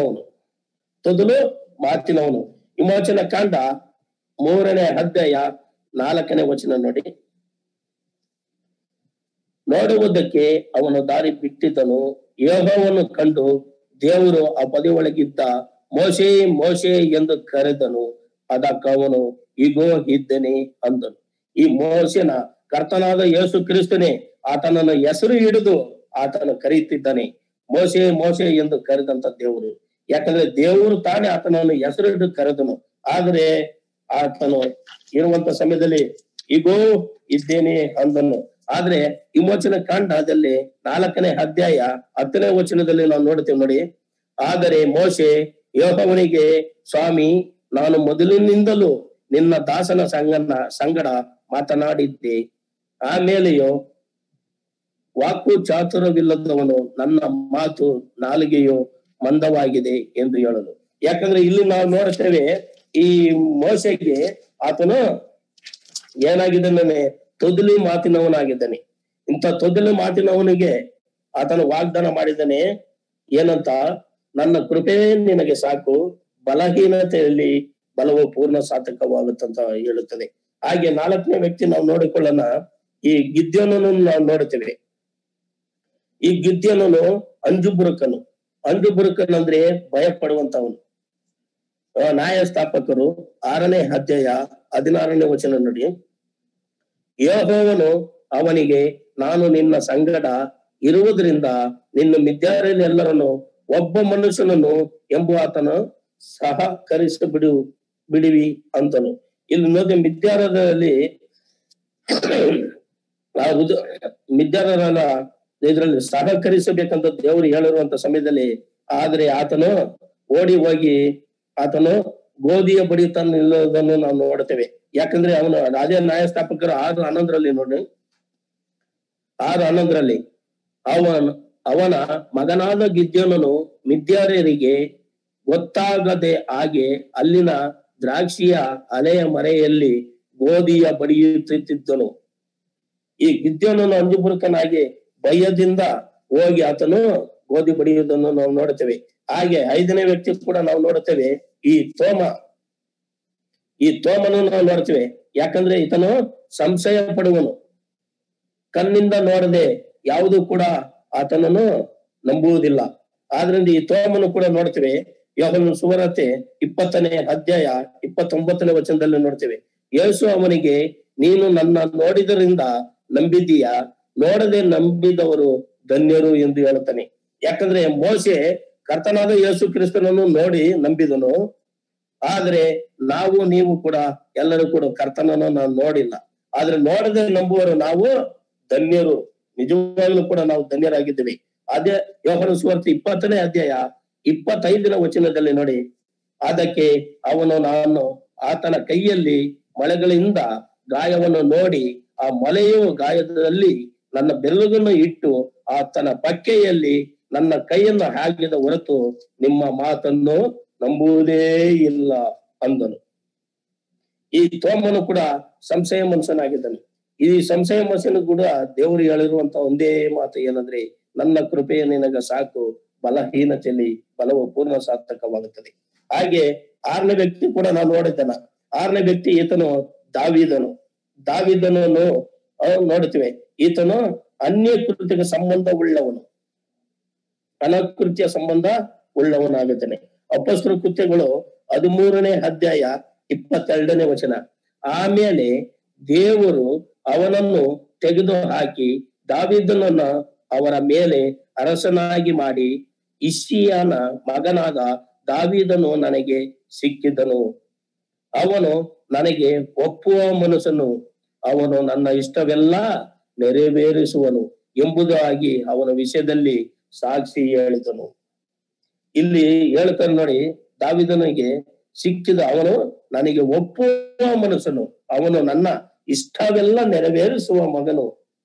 ಮಾತಿನವನು. ವಿಮೋಚನ ಕಾಂಡ 3ನೇ ಅಧ್ಯಾಯ 4ನೇ ವಚನ ನೋಡಿ, ನೋಡುವುದಕ್ಕೆ ಅವನು ದಾರಿ ಬಿಟ್ಟಿದ್ದನು, ಯೆಹೋವನು ಕಂಡು ದೇವರು ಆ ಪದಿ ಒಳಗಿದ್ದ ಮೋಶೆ ಮೋಶೆ ಎಂದು ಕರೆದನು. ಅದಕ್ಕೆ ಅವನು ಇಗೋ ಇದ್ದೇನೆ ಅಂದನು. ಈ ಮೋಶೆನ ಕರ್ತನಾದ ಯೇಸು ಕ್ರಿಸ್ತನೇ ಆತನನ್ನು ಹೆಸರು ಹಿಡಿದು ಆತನು ಕರೆಯುತ್ತಿದ್ದಾನೆ, ಮೋಶೆ ಮೋಶೆ ಎಂದು ಕರೆದಂತ ದೇವರು. ಯಾಕಂದ್ರೆ ದೇವರು ತಾನೇ ಆತನನ್ನು ಹೆಸರು ಹಿಡಿದು ಕರೆದನು. ಆದ್ರೆ ಆತನು ಇರುವಂತ ಸಮಯದಲ್ಲಿ ಇಗೋ ಇದ್ದೇನೆ ಅಂದನು. ಆದ್ರೆ ವಿಮೋಚನ ಕಾಂಡದಲ್ಲಿ 4ನೇ ಅಧ್ಯಾಯ 10ನೇ ವಚನದಲ್ಲಿ ನಾವು ನೋಡ್ತೇವೆ ನೋಡಿ, ಆದರೆ ಮೋಶೆ ಯೆಹೋವನಿಗೆ, ಸ್ವಾಮಿ, ನಾನು ಮೊದಲಿನಿಂದಲೂ ನಿನ್ನ ದಾಸನ ಸಂಗಡ ಮಾತನಾಡಿದ್ದೆ, ಆಮೇಲೆಯೋ ವಾಕು ಚಾತುರವಿಲ್ಲದವನು, ನನ್ನ ಮಾತು ನಾಲಿಗೆಯು ಮಂದವಾಗಿದೆ ಎಂದು ಹೇಳಲು. ಯಾಕಂದ್ರೆ ಇಲ್ಲಿ ನಾವು ನೋಡ್ತೇವೆ, ಈ ಮೋಶೆಗೆ ಆತನು ಏನಾಗಿದ್ದಾನೆ, ತೊದಲು ಮಾತಿನವನಾಗಿದ್ದಾನೆ. ಇಂಥ ತೊದಲು ಮಾತಿನವನಿಗೆ ಆತನು ವಾಗ್ದಾನ ಮಾಡಿದ್ದಾನೆ ಏನಂತ, ನನ್ನ ಕೃಪೆ ನಿನಗೆ ಸಾಕು, ಬಲಹೀನತೆಯಲ್ಲಿ ಬಲವು ಪೂರ್ಣ ಸಾಧಕವಾಗುತ್ತಂತ ಹೇಳುತ್ತದೆ. ಹಾಗೆ 4ನೇ ವ್ಯಕ್ತಿ ನಾವು ನೋಡಿಕೊಳ್ಳೋಣ, ಈ ಗಿದ್ಯೋನನ್ನು ನಾವು ನೋಡುತ್ತೇವೆ. ಈ ಗಿದ್ಯೋನನು ಅಂಜುಬುರುಕನು. ಅಂಜುಬುರುಕನ್ ಅಂದ್ರೆ ಭಯ ಪಡುವಂತವನು. ನ್ಯಾಯಸ್ಥಾಪಕರು 6ನೇ ಅಧ್ಯಾಯ 16ನೇ ವಚನ ನೋಡಿ, ಯೆಹೋವನು ಅವನಿಗೆ, ನಾನು ನಿನ್ನ ಸಂಗಡ ಇರುವುದರಿಂದ ನಿನ್ನ ಮಿದ್ಯಾರರೆಲ್ಲರನ್ನು ಒಬ್ಬ ಮನುಷ್ಯನನ್ನು ಎಂಬುವಾತನು ಬಿಡುವಿ ಅಂತನು. ಇಲ್ಲಿ ನೋಡಿ, ಮಿದ್ಯಾರದಲ್ಲಿ ಆ ಮಿದ್ಯಾನರನ್ನ ಇದ್ರಲ್ಲಿ ಸಹಕರಿಸಬೇಕಂತ ದೇವರು ಹೇಳಿರುವಂತ ಸಮಯದಲ್ಲಿ, ಆದ್ರೆ ಆತನು ಓಡಿ ಹೋಗಿ ಆತನು ಗೋಧಿಯ ಬಡಿತಾನು ನಿಲ್ಲೋದನ್ನು ನಾವು ನೋಡ್ತೇವೆ. ಯಾಕಂದ್ರೆ ಅವನು ರಾಜ ನ್ಯಾಯಸ್ಥಾಪಕರು 6:11 ನೋಡಿ, 6:11 ಅವನ ಮಗನಾದ ಗಿದ್ಯೋನನು ಮಿದ್ಯಾನರಿಗೆ ಗೊತ್ತಾಗದೆ ಹಾಗೆ ಅಲ್ಲಿನ ದ್ರಾಕ್ಷಿಯ ಅಲೆಯ ಮರೆಯಲ್ಲಿ ಗೋಧಿಯ ಬಡಿಯುತ್ತಿದ್ದನು. ಈ ಗಿದ್ಯೋನನು ಅಂಜುಬುರುಕನಾಗಿ ಭಯದಿಂದ ಹೋಗಿ ಆತನು ಗೋಧಿ ಬಡಿಯುವುದನ್ನು ನಾವು ನೋಡುತ್ತೇವೆ. ಹಾಗೆ 5ನೇ ವ್ಯಕ್ತಿ ಕೂಡ ನಾವು ನೋಡುತ್ತೇವೆ, ಈ ತೋಮನು ನಾವು ನೋಡ್ತೇವೆ. ಯಾಕಂದ್ರೆ ಈತನು ಸಂಶಯ ಪಡುವನು, ಕಣ್ಣಿಂದ ನೋಡದೆ ಯಾವುದು ಕೂಡ ಆತನನ್ನು ನಂಬುವುದಿಲ್ಲ. ಆದ್ರಿಂದ ಈ ತೋಮನು ಕೂಡ ನೋಡ್ತೇವೆ. ಯೋಹನ ಸುವಾರ್ತೆ 20ನೇ ಅಧ್ಯಾಯ 29ನೇ ವಚನದಲ್ಲಿ ನೋಡ್ತೇವೆ. ಯೇಸು ಅವನಿಗೆ, ನೀನು ನನ್ನ ನೋಡಿದರಿಂದ ನಂಬಿದ್ದೀಯಾ, ನೋಡದೆ ನಂಬಿದವರು ಧನ್ಯರು ಎಂದು ಹೇಳುತ್ತಾನೆ. ಯಾಕಂದ್ರೆ ಮೋಶೆ ಕರ್ತನಾದ ಯೇಸು ಕ್ರಿಸ್ತನನ್ನು ನೋಡಿ ನಂಬಿದನು. ಆದ್ರೆ ನೀವು ಕೂಡ ಎಲ್ಲರೂ ಕೂಡ ಕರ್ತನನ್ನು ನಾವು ನೋಡಿಲ್ಲ. ಆದ್ರೆ ನೋಡದೆ ನಂಬುವರು ನಾವು ಧನ್ಯರು, ನಿಜವಾಗ್ಲೂ ಕೂಡ ನಾವು ಧನ್ಯರಾಗಿದ್ದೇವೆ. ಅದೇ ಯೋಹನ ಸುವಾರ್ತೆ 20ನೇ ಅಧ್ಯಾಯ 25ನೇ ವಚನದಲ್ಲಿ ನೋಡಿ, ಅದಕ್ಕೆ ಅವನು, ನಾನು ಆತನ ಕೈಯಲ್ಲಿ ಮೊಳೆಗಳಿಂದ ಗಾಯವನ್ನು ನೋಡಿ ಆ ಮೊಲೆಯು ಗಾಯದಲ್ಲಿ ನನ್ನ ಬೆರಳುಗಳನ್ನು ಇಟ್ಟು ಆತನ ಪಕ್ಕೆಯಲ್ಲಿ ನನ್ನ ಕೈಯನ್ನು ಹಾಕಿದ ಹೊರತು ನಿಮ್ಮ ಮಾತನ್ನು ನಂಬುವುದೇ ಇಲ್ಲ ಅಂದನು. ಈ ತೋಮನು ಕೂಡ ಸಂಶಯ ಮನುಷ್ಯನಾಗಿದ್ದಾನೆ. ಈ ಸಂಶಯ ಮನುಷ್ಯನು ಕೂಡ ದೇವರು ಹೇಳಿರುವಂತ ಒಂದೇ ಮಾತು ಏನಂದ್ರೆ, ನನ್ನ ಕೃಪೆಯ ನಿನಗ ಸಾಕು, ಬಲಹೀನತೆಯಲ್ಲಿ ಬಲವು ಪೂರ್ಣ ಸಾರ್ಥಕವಾಗುತ್ತದೆ. ಹಾಗೆ 6ನೇ ವ್ಯಕ್ತಿ ಕೂಡ ನಾವು ನೋಡಿದ್ದಾನ. 6ನೇ ವ್ಯಕ್ತಿ ಈತನು ದಾವೀದನನ್ನು ನೋಡುತ್ತೇವೆ. ಈತನು ಅನ್ಯ ಕೃತ್ಯಕ್ಕೆ ಸಂಬಂಧ ಉಳ್ಳವನು, ಅನಕೃತ್ಯ ಸಂಬಂಧ ಉಳ್ಳವನಾಗುತ್ತಾನೆ. ಅಪೊಸ್ತಲರ ಕೃತ್ಯಗಳು 13ನೇ ಅಧ್ಯಾಯ 22ನೇ ವಚನ. ಆಮೇಲೆ ದೇವರು ಅವನನ್ನು ತೆಗೆದು ಹಾಕಿ ದಾವೀದನನ್ನ ಅವರ ಮೇಲೆ ಅರಸನಾಗಿ ಮಾಡಿ, ಇಷ್ಷೀಯನ ಮಗನಾದ ದಾವೀದನು ನನಗೆ ಸಿಕ್ಕಿದನು, ಅವನು ನನಗೆ ಒಪ್ಪುವ ಮನಸ್ಸನ್ನು, ಅವನು ನನ್ನ ಇಷ್ಟವೆಲ್ಲ ನೆರವೇರಿಸುವನು ಎಂಬುದಾಗಿ ಅವನ ವಿಷಯದಲ್ಲಿ ಸಾಕ್ಷಿ ಹೇಳಿದನು. ಇಲ್ಲಿ ಹೇಳ್ತಾನೆ ನೋಡಿ, ದಾವೀದನಿಗೆ ಸಿಕ್ಕಿದ ಅವನು ನನಗೆ ಒಪ್ಪುವ ಮನಸ್ಸನು, ಅವನು ನನ್ನ ಇಷ್ಟವೆಲ್ಲ ನೆರವೇರಿಸುವ ಮಗನು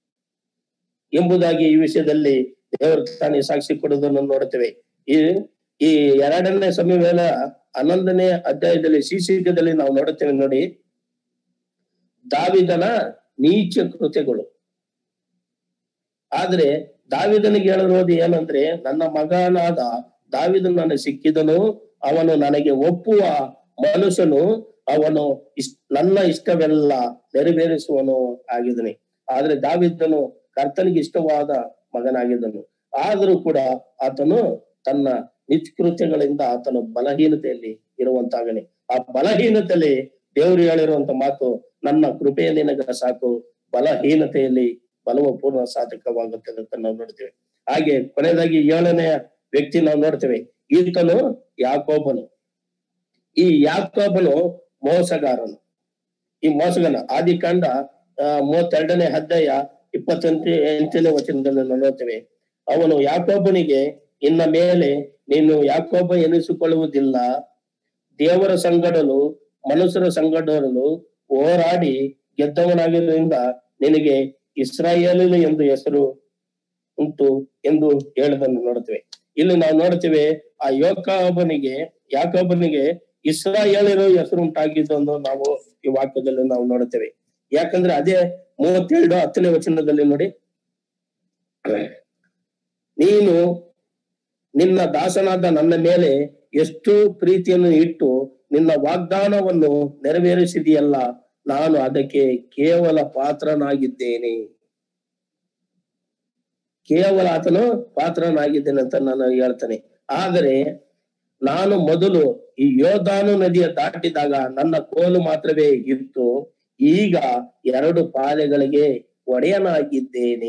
ಎಂಬುದಾಗಿ ಈ ವಿಷಯದಲ್ಲಿ ದೇವರು ತಾನೇ ಸಾಕ್ಷಿ ಕೊಡುವುದನ್ನು ನೋಡುತ್ತೇವೆ. ಈ 2ನೇ ಸಮುವೇಲ 11ನೇ ಅಧ್ಯಾಯದಲ್ಲಿ ಶೀರ್ಷಿಕೆಯಲ್ಲಿ ನಾವು ನೋಡುತ್ತೇವೆ ನೋಡಿ, ದಾವೀದನ ನೀಚ ಕೃತ್ಯಗಳು. ಆದ್ರೆ ದಾವೀದನಿಗೆ ಹೇಳಿರೋದು ಏನಂದ್ರೆ, ನನ್ನ ಮಗನಾದ ದಾವೀದನು ನನಗೆ ಸಿಕ್ಕಿದನು, ಅವನು ನನಗೆ ಒಪ್ಪುವ ಮನುಷ್ಯನು, ಅವನು ನನ್ನ ಇಷ್ಟವೆಲ್ಲ ನೆರವೇರಿಸುವನು ಆಗಿದ್ದಾನೆ. ಆದ್ರೆ ದಾವೀದನು ಕರ್ತನಿಗೆ ಇಷ್ಟವಾದ ಮಗನಾಗಿದ್ದನು. ಆದರೂ ಕೂಡ ಆತನು ತನ್ನ ನಿಷ್ಕೃತ್ಯಗಳಿಂದ ಆತನು ಬಲಹೀನತೆಯಲ್ಲಿ ಇರುವಂತಾಗನೆ. ಆ ಬಲಹೀನತೆಯಲ್ಲಿ ದೇವರು ಹೇಳಿರುವಂತ ಮಾತು, ನನ್ನ ಕೃಪೆಯ ನಿನಗ ಸಾಕು, ಬಲಹೀನತೆಯಲ್ಲಿ ಬಲವು ಪೂರ್ಣ ಸಾಧಕವಾಗುತ್ತದೆ ಅಂತ ನಾವು ನೋಡ್ತೇವೆ. ಹಾಗೆ ಕೊನೆಯದಾಗಿ 7ನೇ ವ್ಯಕ್ತಿ ನಾವು ನೋಡ್ತೇವೆ, ಈತನು ಯಾಕೋಬನು. ಈ ಯಾಕೋಬನು ಮೋಸಗಾರನು. ಈ ಮೋಸಗಾರನು ಆದಿಕಾಂಡ 32ನೇ ಅಧ್ಯಾಯ 28ನೇ ವಚನದಲ್ಲಿ ನೋಡುತ್ತೇವೆ. ಅವನು ಯಾಕೋಬನಿಗೆ, ಇನ್ನ ಮೇಲೆ ನೀನು ಯಾಕೋಬ ಎನಿಸಿಕೊಳ್ಳುವುದಿಲ್ಲ, ದೇವರ ಸಂಗಡಲು ಮನುಷ್ಯರ ಸಂಗಡಲು ಹೋರಾಡಿ ಗೆದ್ದವನಾಗಿದ್ದರಿಂದ ನಿನಗೆ ಇಸ್ರಾಯೇಲ್ ಎಂದು ಹೆಸರು ಉಂಟು ಎಂದು ಹೇಳದನ್ನು ನೋಡುತ್ತೇವೆ. ಇಲ್ಲಿ ನಾವು ನೋಡ್ತೇವೆ, ಆ ಯಾಕೋಬನಿಗೆ ಇಸ್ರಾಯೇಲರು ಹೆಸರು ಉಂಟಾಗಿದ್ದನ್ನು ನಾವು ಈ ವಾಕ್ಯದಲ್ಲಿ ನಾವು ನೋಡುತ್ತೇವೆ. ಯಾಕಂದ್ರೆ ಅದೇ 37 ವಚನದಲ್ಲಿ ನೋಡಿ, ನೀನು ನಿನ್ನ ದಾಸನಾದ ನನ್ನ ಮೇಲೆ ಎಷ್ಟು ಪ್ರೀತಿಯನ್ನು ಇಟ್ಟು ನಿನ್ನ ವಾಗ್ದಾನವನ್ನು ನೆರವೇರಿಸಿದೆಯಲ್ಲ, ನಾನು ಅದಕ್ಕೆ ಕೇವಲ ಪಾತ್ರನಾಗಿದ್ದೇನೆ. ಕೇವಲ ಆತನು ಪಾತ್ರನಾಗಿದ್ದೇನೆ ಅಂತ ನಾನು ಹೇಳ್ತಾನೆ. ಆದರೆ ನಾನು ಮೊದಲು ಈ ಯೋರ್ದಾನು ನದಿಯ ದಾಟಿದಾಗ ನನ್ನ ಕೋಲು ಮಾತ್ರವೇ ಇತ್ತು, ಈಗ 2 ಪಾದೆಗಳಿಗೆ ಒಡೆಯನಾಗಿದ್ದೇನೆ.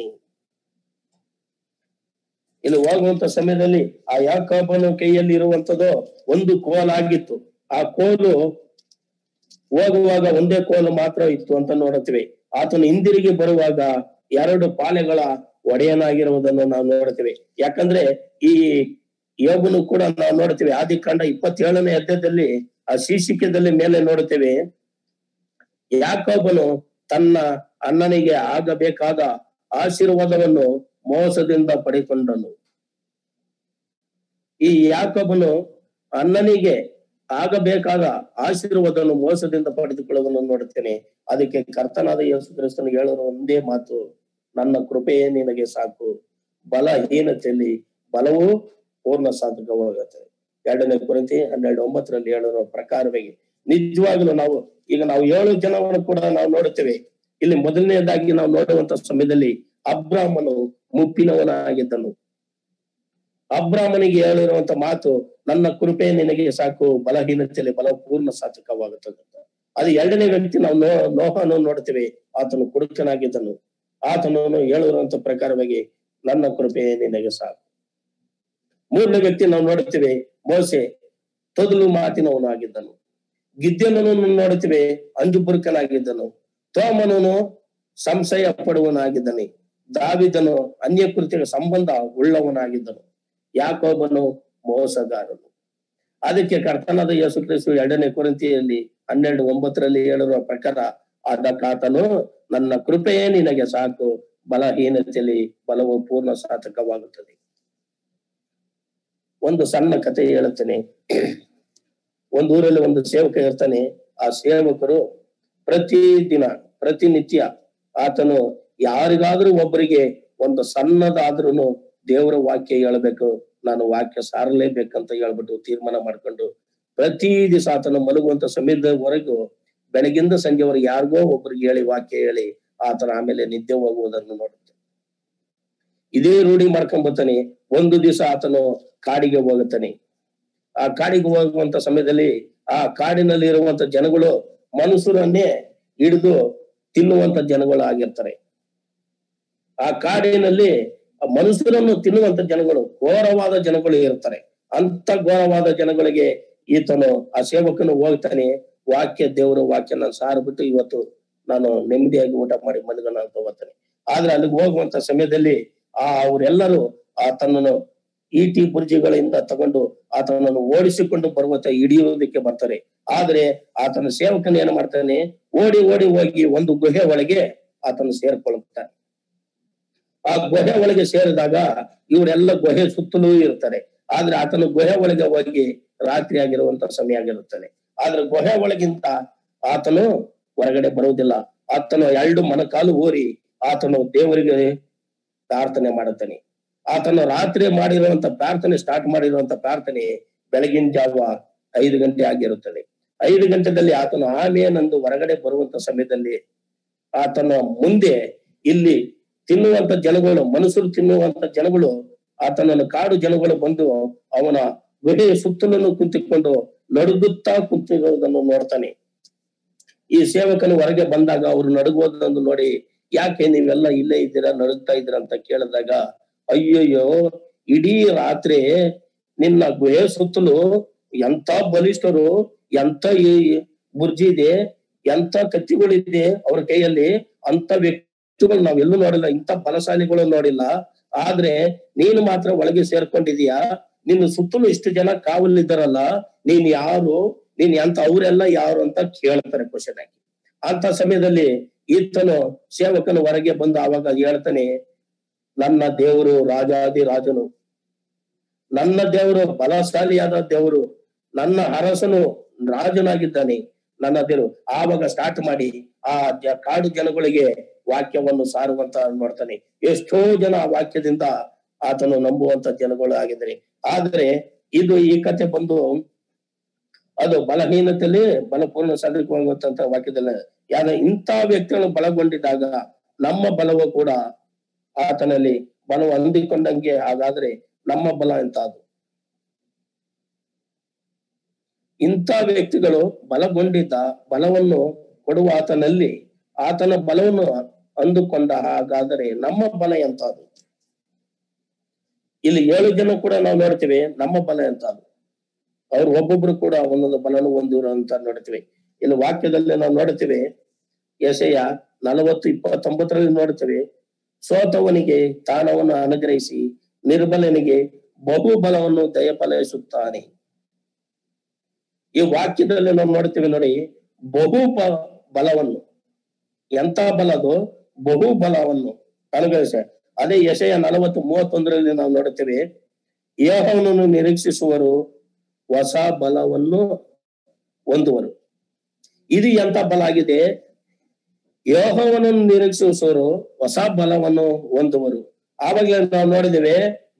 ಇಲ್ಲಿ ಹೋಗುವಂತ ಸಮಯದಲ್ಲಿ ಆ ಯಾಕೋಬನ ಕೈಯಲ್ಲಿ ಇರುವಂತದ್ದು ಒಂದು ಕೋಲಾಗಿತ್ತು. ಆ ಕೋಲು ಹೋಗುವಾಗ ಒಂದೇ ಕೋಲು ಮಾತ್ರ ಇತ್ತು ಅಂತ ನೋಡುತ್ತೇವೆ. ಆತನು ಹಿಂದಿರುಗಿ ಬರುವಾಗ 2 ಪಾಲೆಗಳ ಒಡೆಯನಾಗಿರುವುದನ್ನು ನಾವು ನೋಡ್ತೇವೆ. ಯಾಕಂದ್ರೆ ಈ ಯೋಬನು ಕೂಡ ನಾವು ನೋಡ್ತೇವೆ ಆದಿಕಾಂಡ 27ನೇ ಅಧ್ಯಾಯದಲ್ಲಿ ಆ ಶೀರ್ಷಿಕೆದಲ್ಲಿ ಮೇಲೆ ನೋಡುತ್ತೇವೆ, ಯಾಕೋಬನು ತನ್ನ ಅಣ್ಣನಿಗೆ ಆಗಬೇಕಾದ ಆಶೀರ್ವಾದವನ್ನು ಮೋಸದಿಂದ ಪಡೆದುಕೊಂಡನು. ಈ ಯಾಕೋಬನು ಅಣ್ಣನಿಗೆ ಆಗಬೇಕಾದ ಆಶೀರ್ವಾದವನ್ನು ಮೋಸದಿಂದ ಪಡೆದುಕೊಳ್ಳುವುದನ್ನು ನೋಡುತ್ತೇನೆ. ಅದಕ್ಕೆ ಕರ್ತನಾದ ಯೇಸು ಕ್ರಿಸ್ತನು ಹೇಳುವ ಒಂದೇ ಮಾತು, ನನ್ನ ಕೃಪೆಯೇ ನಿನಗೆ ಸಾಕು, ಬಲಹೀನತೆಯಲ್ಲಿ ಬಲವು ಪೂರ್ಣ ಸಾಧಕವಾಗುತ್ತದೆ. 2ನೇ ಕೊರಿಂಥಿ 12:9 ಹೇಳಿರುವ ಪ್ರಕಾರವಾಗಿ ನಿಜವಾಗಲೂ ನಾವು 7 ಜನವನ್ನು ಕೂಡ ನಾವು ನೋಡುತ್ತೇವೆ. ಇಲ್ಲಿ ಮೊದಲನೇದಾಗಿ ನಾವು ನೋಡುವಂತ ಸಮಯದಲ್ಲಿ ಅಬ್ರಾಮನು ಮುಪ್ಪಿನವನಾಗಿದ್ದನು. ಅಬ್ರಾಮನಿಗೆ ಹೇಳಿರುವಂತ ಮಾತು, ನನ್ನ ಕೃಪೆ ನಿನಗೆ ಸಾಕು, ಬಲಹೀನತೆಯಲ್ಲಿ ಬಲ ಪೂರ್ಣ ಸಾಧಕವಾಗುತ್ತದೆ. ಅದು 2ನೇ ವ್ಯಕ್ತಿ ನಾವು ನೋಹನು ನೋಡ್ತೇವೆ, ಆತನು ಕುಡುಕನಾಗಿದ್ದನು. ಆತನು ಹೇಳಿರುವಂತ ಪ್ರಕಾರವಾಗಿ ನನ್ನ ಕೃಪೆ ನಿನಗೆ ಸಾಕು. 3ನೇ ವ್ಯಕ್ತಿ ನಾವು ನೋಡುತ್ತೇವೆ, ಮೋಸೆ ತೊದಲು ಮಾತಿನವನಾಗಿದ್ದನು. ಗಿದ್ಯೋನನ್ನು ನೋಡುತ್ತೇವೆ, ಅಂಜುಬುರುಕನಾಗಿದ್ದನು. ತೋಮನನು ಸಂಶಯ ಪಡುವನಾಗಿದ್ದನು. ದಾವೀದನು ಅನ್ಯಕೃತ್ಯ ಸಂಬಂಧ ಉಳ್ಳವನಾಗಿದ್ದನು. ಯಾಕೋಬನು ಮೋಸಗಾರನು. ಅದಕ್ಕೆ ಕರ್ತನಾದ ಯೇಸು ಕ್ರಿಸ್ತ 2ನೇ ಕೊರಿಂಥಿಯಲ್ಲಿ 12:9 ಹೇಳಿರುವ ಪ್ರಕಾರ, ಅದಕ್ಕಾತನು ನನ್ನ ಕೃಪೆಯೇ ನಿನಗೆ ಸಾಕು, ಬಲಹೀನತೆಯಲ್ಲಿ ಬಲವು ಪೂರ್ಣ ಸಾಧಕವಾಗುತ್ತದೆ. ಒಂದು ಸಣ್ಣ ಕಥೆ ಹೇಳುತ್ತೇನೆ. ಒಂದು ಊರಲ್ಲಿ ಒಂದು ಸೇವಕ ಇರ್ತಾನೆ. ಆ ಸೇವಕರು ಪ್ರತಿನಿತ್ಯ ಆತನು ಯಾರಿಗಾದ್ರೂ ಒಬ್ಬರಿಗೆ ಒಂದು ಸಣ್ಣದಾದ್ರೂ ದೇವರ ವಾಕ್ಯ ಹೇಳ್ಬೇಕು, ನಾನು ವಾಕ್ಯ ಸಾರಲೇಬೇಕಂತ ಹೇಳ್ಬಿಟ್ಟು ತೀರ್ಮಾನ ಮಾಡ್ಕೊಂಡು ಪ್ರತಿ ದಿವಸ ಆತನ ಮಲಗುವಂತ ಸಮಯದವರೆಗೂ ಬೆಳಗಿಂದ ಸಂಜೆವರೆಗೆ ಯಾರಿಗೋ ಒಬ್ರಿಗೆ ಹೇಳಿ ವಾಕ್ಯ ಹೇಳಿ ಆತನ ಆಮೇಲೆ ನಿದ್ದೆ ಹೋಗುವುದನ್ನು ನೋಡುತ್ತೆ. ಇದೇ ರೂಢಿ ಮಾಡ್ಕೊಂಡ್ ಬರ್ತಾನೆ. ಒಂದು ದಿವಸ ಆತನು ಕಾಡಿಗೆ ಹೋಗುತ್ತಾನೆ. ಆ ಕಾಡಿಗೆ ಹೋಗುವಂತ ಸಮಯದಲ್ಲಿ ಆ ಕಾಡಿನಲ್ಲಿ ಇರುವಂತ ಜನಗಳು ಮನುಷ್ಯರನ್ನೇ ಹಿಡಿದು ತಿನ್ನುವಂತ ಜನಗಳು ಆಗಿರ್ತಾರೆ. ಆ ಕಾಡಿನಲ್ಲಿ ಮನುಷ್ಯರನ್ನು ತಿನ್ನುವಂತ ಜನಗಳು, ಘೋರವಾದ ಜನಗಳು ಇರ್ತಾರೆ. ಅಂತ ಘೋರವಾದ ಜನಗಳಿಗೆ ಈತನು ಆ ಸೇವಕನು ಹೋಗ್ತಾನೆ, ದೇವರ ವಾಕ್ಯನ ಸಾರ್ಬಿಟ್ಟು ಇವತ್ತು ನಾನು ನೆಮ್ಮದಿಯಾಗಿ ಊಟ ಮಾಡಿ ಮಲಗೋಣ ಅಂತ ಹೋಗ್ತಾನೆ. ಆದ್ರೆ ಅಲ್ಲಿಗೆ ಹೋಗುವಂತ ಸಮಯದಲ್ಲಿ ಅವರೆಲ್ಲರೂ ಆತನನ್ನು ಈಟಿ ಬುರ್ಜಿಗಳಿಂದ ತಗೊಂಡು ಆತನನ್ನು ಓಡಿಸಿಕೊಂಡು ಬರುವಂತ ಹಿಡಿಯೋದಕ್ಕೆ ಬರ್ತಾರೆ. ಆದ್ರೆ ಆತನ ಸೇವಕನ ಏನ್ ಮಾಡ್ತಾನೆ, ಓಡಿ ಹೋಗಿ ಒಂದು ಗುಹೆ ಒಳಗೆ ಆತನು ಸೇರ್ಕೊಳ್ತಾನೆ. ಆ ಗುಹೆ ಒಳಗೆ ಸೇರಿದಾಗ ಇವರೆಲ್ಲ ಗುಹೆ ಸುತ್ತಲೂ ಇರ್ತಾರೆ. ಆದ್ರೆ ಆತನು ಗುಹೆ ಒಳಗೆ ಹೋಗಿ ರಾತ್ರಿ ಆಗಿರುವಂತ ಸಮಯ ಆಗಿರುತ್ತದೆ. ಆದ್ರೆ ಗುಹೆ ಒಳಗಿಂತ ಆತನು ಹೊರಗಡೆ ಬರುವುದಿಲ್ಲ. ಆತನು 2 ಮೊಣಕಾಲು ಊರಿ ಆತನು ದೇವರಿಗೆ ಪ್ರಾರ್ಥನೆ ಮಾಡುತ್ತಾನೆ. ಆತನು ರಾತ್ರಿ ಸ್ಟಾರ್ಟ್ ಮಾಡಿರುವಂತ ಪ್ರಾರ್ಥನೆ ಬೆಳಗಿನ ಜಾವ 5 ಗಂಟೆ ಆಗಿರುತ್ತದೆ. 5 ಗಂಟೆದಲ್ಲಿ ಆತನು ಆಮೇನಂದು ಹೊರಗಡೆ ಬರುವಂತ ಸಮಯದಲ್ಲಿ ಆತನ ಮುಂದೆ ಇಲ್ಲಿ ತಿನ್ನುವಂತ ಜನಗಳು, ಮನುಷ್ಯರು ತಿನ್ನುವಂತ ಜನಗಳು, ಆತನನ್ನು ಕಾಡು ಜನಗಳು ಬಂದು ಅವನ ಗುಹೆಯ ಸುತ್ತಲೂ ಕುಂತಿಕೊಂಡು ನಡುಗುತ್ತಾ ಕುಂತಿರುವುದನ್ನು ನೋಡ್ತಾನೆ. ಈ ಸೇವಕನು ಹೊರಗೆ ಬಂದಾಗ ಅವರು ನಡುಗುವುದನ್ನು ನೋಡಿ, ಯಾಕೆ ನೀವೆಲ್ಲ ಇಲ್ಲೇ ಇದ್ದೀರಾ, ನಡುಗ್ತಾ ಇದ್ದೀರಾ ಅಂತ ಕೇಳಿದಾಗ, ಅಯ್ಯಯ್ಯೋ ಇಡೀ ರಾತ್ರಿ ನಿನ್ನ ಗುಹೆ ಸುತ್ತಲೂ ಎಂತ ಬಲಿಷ್ಠರು, ಎಂತ ಬುರ್ಜಿ ಇದೆ, ಎಂತ ಕತ್ತಿಗಳಿದೆ ಅವ್ರ ಕೈಯಲ್ಲಿ, ಅಂತ ವ್ಯಕ್ತಿಗಳು ನಾವೆಲ್ಲೂ ನೋಡಿಲ್ಲ, ಇಂಥ ಬಲಶಾಲಿಗಳು ನೋಡಿಲ್ಲ. ಆದ್ರೆ ನೀನು ಮಾತ್ರ ಒಳಗೆ ಸೇರ್ಕೊಂಡಿದೀಯಾ, ನಿನ್ನ ಸುತ್ತಲೂ ಇಷ್ಟು ಜನ ಕಾವಲಿದ್ದಾರಲ್ಲ, ನೀನ್ ಯಾರು, ನೀನ್ ಎಂತ, ಅವರೆಲ್ಲ ಯಾರು ಅಂತ ಕೇಳ್ತಾರೆ ಕ್ವಶನ್ ಆಗಿ. ಅಂತ ಸಮಯದಲ್ಲಿ ಈತನು ಸೇವಕನು ಹೊರಗೆ ಬಂದು ಆವಾಗ ಹೇಳ್ತಾನೆ, ನನ್ನ ದೇವರು ರಾಜಾದಿ ರಾಜನು, ನನ್ನ ದೇವರು ಬಲಶಾಲಿಯಾದ ದೇವರು, ನನ್ನ ಅರಸನು ರಾಜನಾಗಿದ್ದಾನೆ, ನನ್ನ ದೇವರು. ಆವಾಗ ಸ್ಟಾರ್ಟ್ ಮಾಡಿ ಆ ಕಾಡು ಜನಗಳಿಗೆ ವಾಕ್ಯವನ್ನು ಸಾರುವಂತ ನೋಡ್ತಾನೆ. ಎಷ್ಟೋ ಜನ ಆ ವಾಕ್ಯದಿಂದ ಆತನು ನಂಬುವಂತ ಜನಗಳು ಆಗಿದ್ದಾರೆ. ಆದ್ರೆ ಈ ಕಥೆ ಬಂದು ಅದು ಬಲಹೀನತೆಯಲ್ಲಿ ಬಲಪೂರ್ಣ ಸಾಧಕವಾಗುವಂತ ವಾಕ್ಯದಲ್ಲಿ ಇಂಥ ವ್ಯಕ್ತಿಗಳು ಬಲಗೊಂಡಿದ್ದಾಗ ನಮ್ಮ ಬಲವು ಕೂಡ ಆತನಲ್ಲಿ ಬಲವು ಅಂದಿಕೊಂಡಂಗೆ. ಹಾಗಾದ್ರೆ ನಮ್ಮ ಬಲ ಎಂತ ಅದು? ಇಂಥ ವ್ಯಕ್ತಿಗಳು ಬಲಗೊಂಡಿದ್ದ ಬಲವನ್ನು ಕೊಡುವ ಆತನಲ್ಲಿ ಆತನ ಬಲವನ್ನು ಅಂದುಕೊಂಡ ಹಾಗಾದರೆ ನಮ್ಮ ಬಲ ಎಂತ ಅದು? ಇಲ್ಲಿ 7 ಜನ ಕೂಡ ನಾವು ನೋಡ್ತೀವಿ ನಮ್ಮ ಬಲ ಎಂತ ಅದು. ಅವ್ರು ಒಬ್ಬೊಬ್ರು ಕೂಡ ಒಂದೊಂದು ಬಲನು ಹೊಂದಿರು ಅಂತ ನೋಡ್ತೀವಿ. ಇಲ್ಲಿ ವಾಕ್ಯದಲ್ಲಿ ನಾವು ನೋಡ್ತೀವಿ, ಯೆಶಾಯ 40:29 ನೋಡ್ತೀವಿ, ಸೋತವನಿಗೆ ತಾನವನ್ನು ಅನುಗ್ರಹಿಸಿ ನಿರ್ಬಲನಿಗೆ ಬಹುಬಲವನ್ನು ದಯಪಾಲಿಸುತ್ತಾನೆ. ಈ ವಾಕ್ಯದಲ್ಲಿ ನಾವು ನೋಡ್ತೀವಿ ನೋಡಿ, ಬಲವನ್ನು, ಎಂತ ಬಲದು, ಬಹುಬಲವನ್ನು ಅನುಗ್ರಹಿಸ. ಅದೇ ಯೆಶಾಯ 40:31 ನಾವು ನೋಡುತ್ತೇವೆ, ಯೆಹೋವನನ್ನು ನಿರೀಕ್ಷಿಸುವರು ಹೊಸ ಬಲವನ್ನು ಹೊಂದುವರು. ಇದು ಎಂತ ಬಲ ಆಗಿದೆ? ಯೆಹೋವನನ್ನು ನಿರೀಕ್ಷಿಸುವರು ಹೊಸ ಬಲವನ್ನು ಹೊಂದುವರು. ಆವಾಗಲೇ ನಾವು ನೋಡಿದ್ದೇವೆ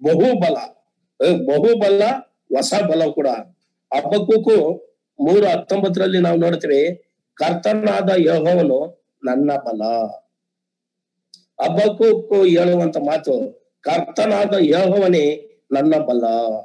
ಬಹುಬಲ ಹೊಸ ಬಲ ಕೂಡ. ಹಬಕ್ಕೂಕು 3:19 ನಾವು ನೋಡ್ತೇವೆ, ಕರ್ತನಾದ ಯೆಹೋವನು ನನ್ನ ಬಲ. ಹಬಕ್ಕೂಕು ಹೇಳುವಂತ ಮಾತು, ಕರ್ತನಾದ ಯೆಹೋವನೇ ನನ್ನ ಬಲ.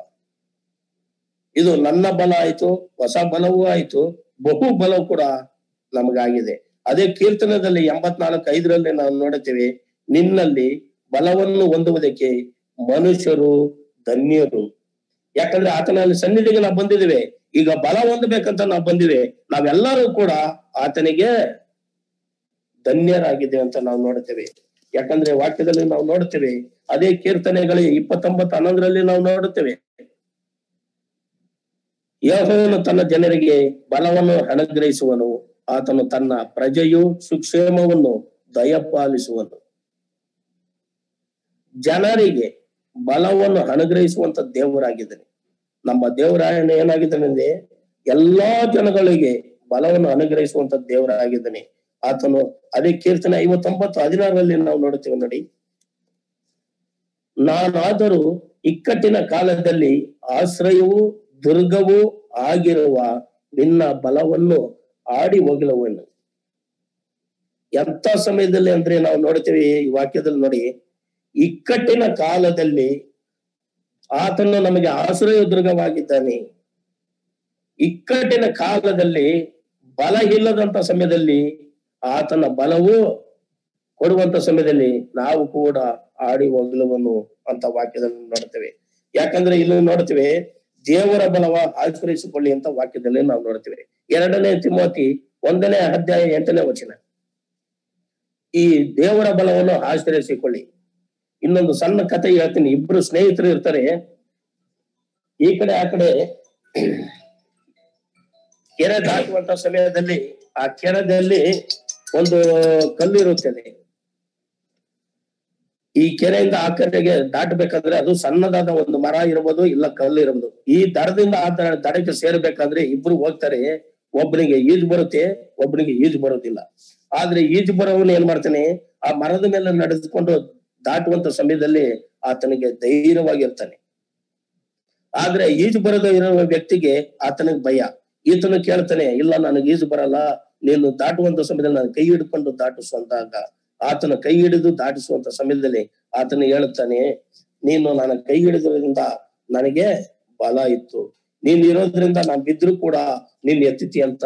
ಇದು ನನ್ನ ಬಲ ಆಯ್ತು, ಹೊಸ ಬಲವೂ ಆಯ್ತು, ಬಹುಬಲವು ಕೂಡ ನಮಗಾಗಿದೆ. ಅದೇ ಕೀರ್ತನದಲ್ಲಿ 84:5 ನಾವು ನೋಡುತ್ತೇವೆ, ನಿನ್ನಲ್ಲಿ ಬಲವನ್ನು ಹೊಂದುವುದಕ್ಕೆ ಮನುಷ್ಯರು ಧನ್ಯರು. ಯಾಕಂದ್ರೆ ಆತನಲ್ಲಿ ಸನ್ನಿಧಿಗೆ ನಾವು ಬಂದಿದ್ದೇವೆ, ಈಗ ಬಲ ಹೊಂದಬೇಕಂತ ನಾವು ಬಂದಿವೆ. ನಾವೆಲ್ಲರೂ ಕೂಡ ಆತನಿಗೆ ಧನ್ಯರಾಗಿದ್ದೇವೆ ಅಂತ ನಾವು ನೋಡುತ್ತೇವೆ. ಯಾಕಂದ್ರೆ ವಾಕ್ಯದಲ್ಲಿ ನಾವು ನೋಡುತ್ತೇವೆ, ಅದೇ ಕೀರ್ತನೆಗಳು 29:11 ನಾವು ನೋಡುತ್ತೇವೆ, ಯೆಹೋವನು ತನ್ನ ಜನರಿಗೆ ಬಲವನ್ನು ಅನುಗ್ರಹಿಸುವನು, ಆತನು ತನ್ನ ಪ್ರಜೆಯು ಸುಕ್ಷೇಮವನ್ನು ದಯಪಾಲಿಸುವನು. ಜನರಿಗೆ ಬಲವನ್ನು ಅನುಗ್ರಹಿಸುವಂತ ದೇವರಾಗಿದ್ದಾನೆ. ನಮ್ಮ ದೇವರಾಯಣ ಏನಾಗಿದ್ದಾನೆ ಅಂದ್ರೆ ಎಲ್ಲಾ ಜನಗಳಿಗೆ ಬಲವನ್ನು ಅನುಗ್ರಹಿಸುವಂತ ದೇವರಾಗಿದ್ದಾನೆ ಆತನು. ಅದೇ ಕೀರ್ತನೆ 59:16 ನಾವು ನೋಡುತ್ತೇವೆ ನೋಡಿ, ನಾನಾದರೂ ಇಕ್ಕಟ್ಟಿನ ಕಾಲದಲ್ಲಿ ಆಶ್ರಯವೂ ದುರ್ಗವೂ ಆಗಿರುವ ನಿನ್ನ ಬಲವನ್ನು ಆಡಿ ಹೋಗಲುವನು. ಎಂತ ಸಮಯದಲ್ಲಿ ಅಂದ್ರೆ ನಾವು ನೋಡ್ತೀವಿ ಈ ವಾಕ್ಯದಲ್ಲಿ ನೋಡಿ, ಇಕ್ಕಟ್ಟಿನ ಕಾಲದಲ್ಲಿ ಆತನು ನಮಗೆ ಆಶ್ರಯ ದುರ್ಗವಾಗಿದ್ದಾನೆ. ಇಕ್ಕಟ್ಟಿನ ಕಾಲದಲ್ಲಿ ಬಲ ಇಲ್ಲದಂತ ಸಮಯದಲ್ಲಿ ಆತನ ಬಲವು ಕೊಡುವಂತ ಸಮಯದಲ್ಲಿ ನಾವು ಕೂಡ ಆಡಿ ಹೋಗಲುವನು ಅಂತ ವಾಕ್ಯದಲ್ಲಿ ನೋಡ್ತೇವೆ. ಯಾಕಂದ್ರೆ ಇಲ್ಲಿ ನೋಡ್ತೇವೆ, ದೇವರ ಬಲವ ಆಶ್ರಯಿಸಿಕೊಳ್ಳಿ ಅಂತ ವಾಕ್ಯದಲ್ಲಿ ನಾವು ನೋಡ್ತೇವೆ. 2 ತಿಮೋತಿ 1:8 ಈ ದೇವರ ಬಲವನ್ನು ಆಶ್ರಯಿಸಿಕೊಳ್ಳಿ. ಇನ್ನೊಂದು ಸಣ್ಣ ಕಥೆ ಹೇಳ್ತೀನಿ. ಇಬ್ರು ಸ್ನೇಹಿತರು ಇರ್ತಾರೆ, ಈ ಕಡೆ ಆ ಕಡೆ ಕೆರೆ ದಾಟುವಂತ ಸಮಯದಲ್ಲಿ ಆ ಕೆರೆದಲ್ಲಿ ಒಂದು ಕಲ್ಲು ಇರುತ್ತದೆ. ಈ ಕೆರೆಯಿಂದ ಆ ಕೆರೆಗೆ ದಾಟಬೇಕಾದ್ರೆ ಅದು ಸಣ್ಣದಾದ ಒಂದು ಮರ ಇರಬಹುದು, ಇಲ್ಲ ಕಲ್ಲು ಇರಬಹುದು. ಈ ದಡದಿಂದ ಆ ದಡಕ್ಕೆ ಸೇರ್ಬೇಕಾದ್ರೆ ಇಬ್ರು ಹೋಗ್ತಾರೆ. ಒಬ್ಬನಿಗೆ ಈಜು ಬರುತ್ತೆ, ಒಬ್ಬನಿಗೆ ಈಜು ಬರೋದಿಲ್ಲ. ಆದ್ರೆ ಈಜು ಬರೋವನು ಏನ್ ಮಾಡ್ತಾನೆ, ಆ ಮರದ ಮೇಲೆ ನಡೆದುಕೊಂಡು ದಾಟುವಂತ ಸಮಯದಲ್ಲಿ ಆತನಿಗೆ ಧೈರ್ಯವಾಗಿರ್ತಾನೆ. ಆದ್ರೆ ಈಜು ಬರದ ಇರೋ ವ್ಯಕ್ತಿಗೆ ಆತನಿಗೆ ಭಯ. ಈತನು ಕೇಳ್ತಾನೆ, ಇಲ್ಲ ನನಗೆ ಈಜು ಬರಲ್ಲ, ನೀನು ದಾಟುವಂತ ಸಮಯದಲ್ಲಿ ನಾನು ಕೈ ಹಿಡ್ಕೊಂಡು ದಾಟಿಸುವಂತಾಗ ಆತನ ಕೈ ಹಿಡಿದು ದಾಟಿಸುವಂತ ಸಮಯದಲ್ಲಿ ಆತನು ಹೇಳುತ್ತಾನೆ, ನೀನು ನನ್ನ ಕೈ ಹಿಡಿದ್ರಿಂದ ನನಗೆ ಬಲ ಇತ್ತು, ನೀನ್ ಇರೋದ್ರಿಂದ ನಾನು ಬಿದ್ರು ಕೂಡ ನೀನ್ ಎತ್ತಿತಿ ಅಂತ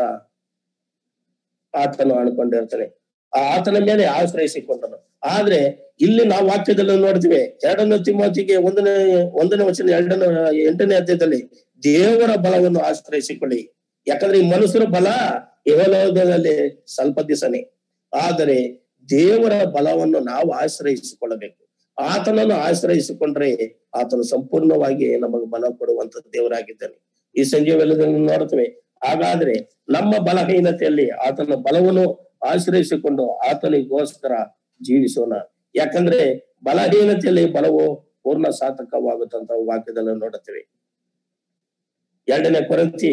ಆತನು ಅನ್ಕೊಂಡಿರ್ತಾನೆ. ಆ ಆತನ ಮೇಲೆ ಆಶ್ರಯಿಸಿಕೊಂಡನು. ಆದ್ರೆ ಇಲ್ಲಿ ನಾವು ವಾಕ್ಯದಲ್ಲಿ ನೋಡ್ತೀವಿ, 2 ತಿಮೋತಿಗೆ 1:8 ದೇವರ ಬಲವನ್ನು ಆಶ್ರಯಿಸಿಕೊಳ್ಳಿ. ಯಾಕಂದ್ರೆ ಈ ಮನುಷ್ಯರ ಬಲ ಇಹಲೋಕದಲ್ಲಿ ಸ್ವಲ್ಪ ದಿವಸನೇ, ಆದರೆ ದೇವರ ಬಲವನ್ನು ನಾವು ಆಶ್ರಯಿಸಿಕೊಳ್ಳಬೇಕು. ಆತನನ್ನು ಆಶ್ರಯಿಸಿಕೊಂಡ್ರೆ ಆತನು ಸಂಪೂರ್ಣವಾಗಿ ನಮಗೆ ಬಲ ಕೊಡುವಂತ ದೇವರಾಗಿದ್ದಾನೆ. ಈ ಸಂಜೆ ವೇಳೆಯಲ್ಲಿ ನೋಡ್ತೇವೆ. ಹಾಗಾದ್ರೆ ನಮ್ಮ ಬಲಹೀನತೆಯಲ್ಲಿ ಆತನ ಬಲವನ್ನು ಆಶ್ರಯಿಸಿಕೊಂಡು ಆತನಿಗೋಸ್ಕರ ಜೀವಿಸೋಣ. ಯಾಕಂದ್ರೆ ಬಲಹೀನತೆಯಲ್ಲಿ ಬಲವು ಪೂರ್ಣ ಸಾರ್ಥಕವಾಗುತ್ತಂತ ವಾಕ್ಯದಲ್ಲಿ ನೋಡುತ್ತೇವೆ. 2 ಕೊರಿಂಥಿ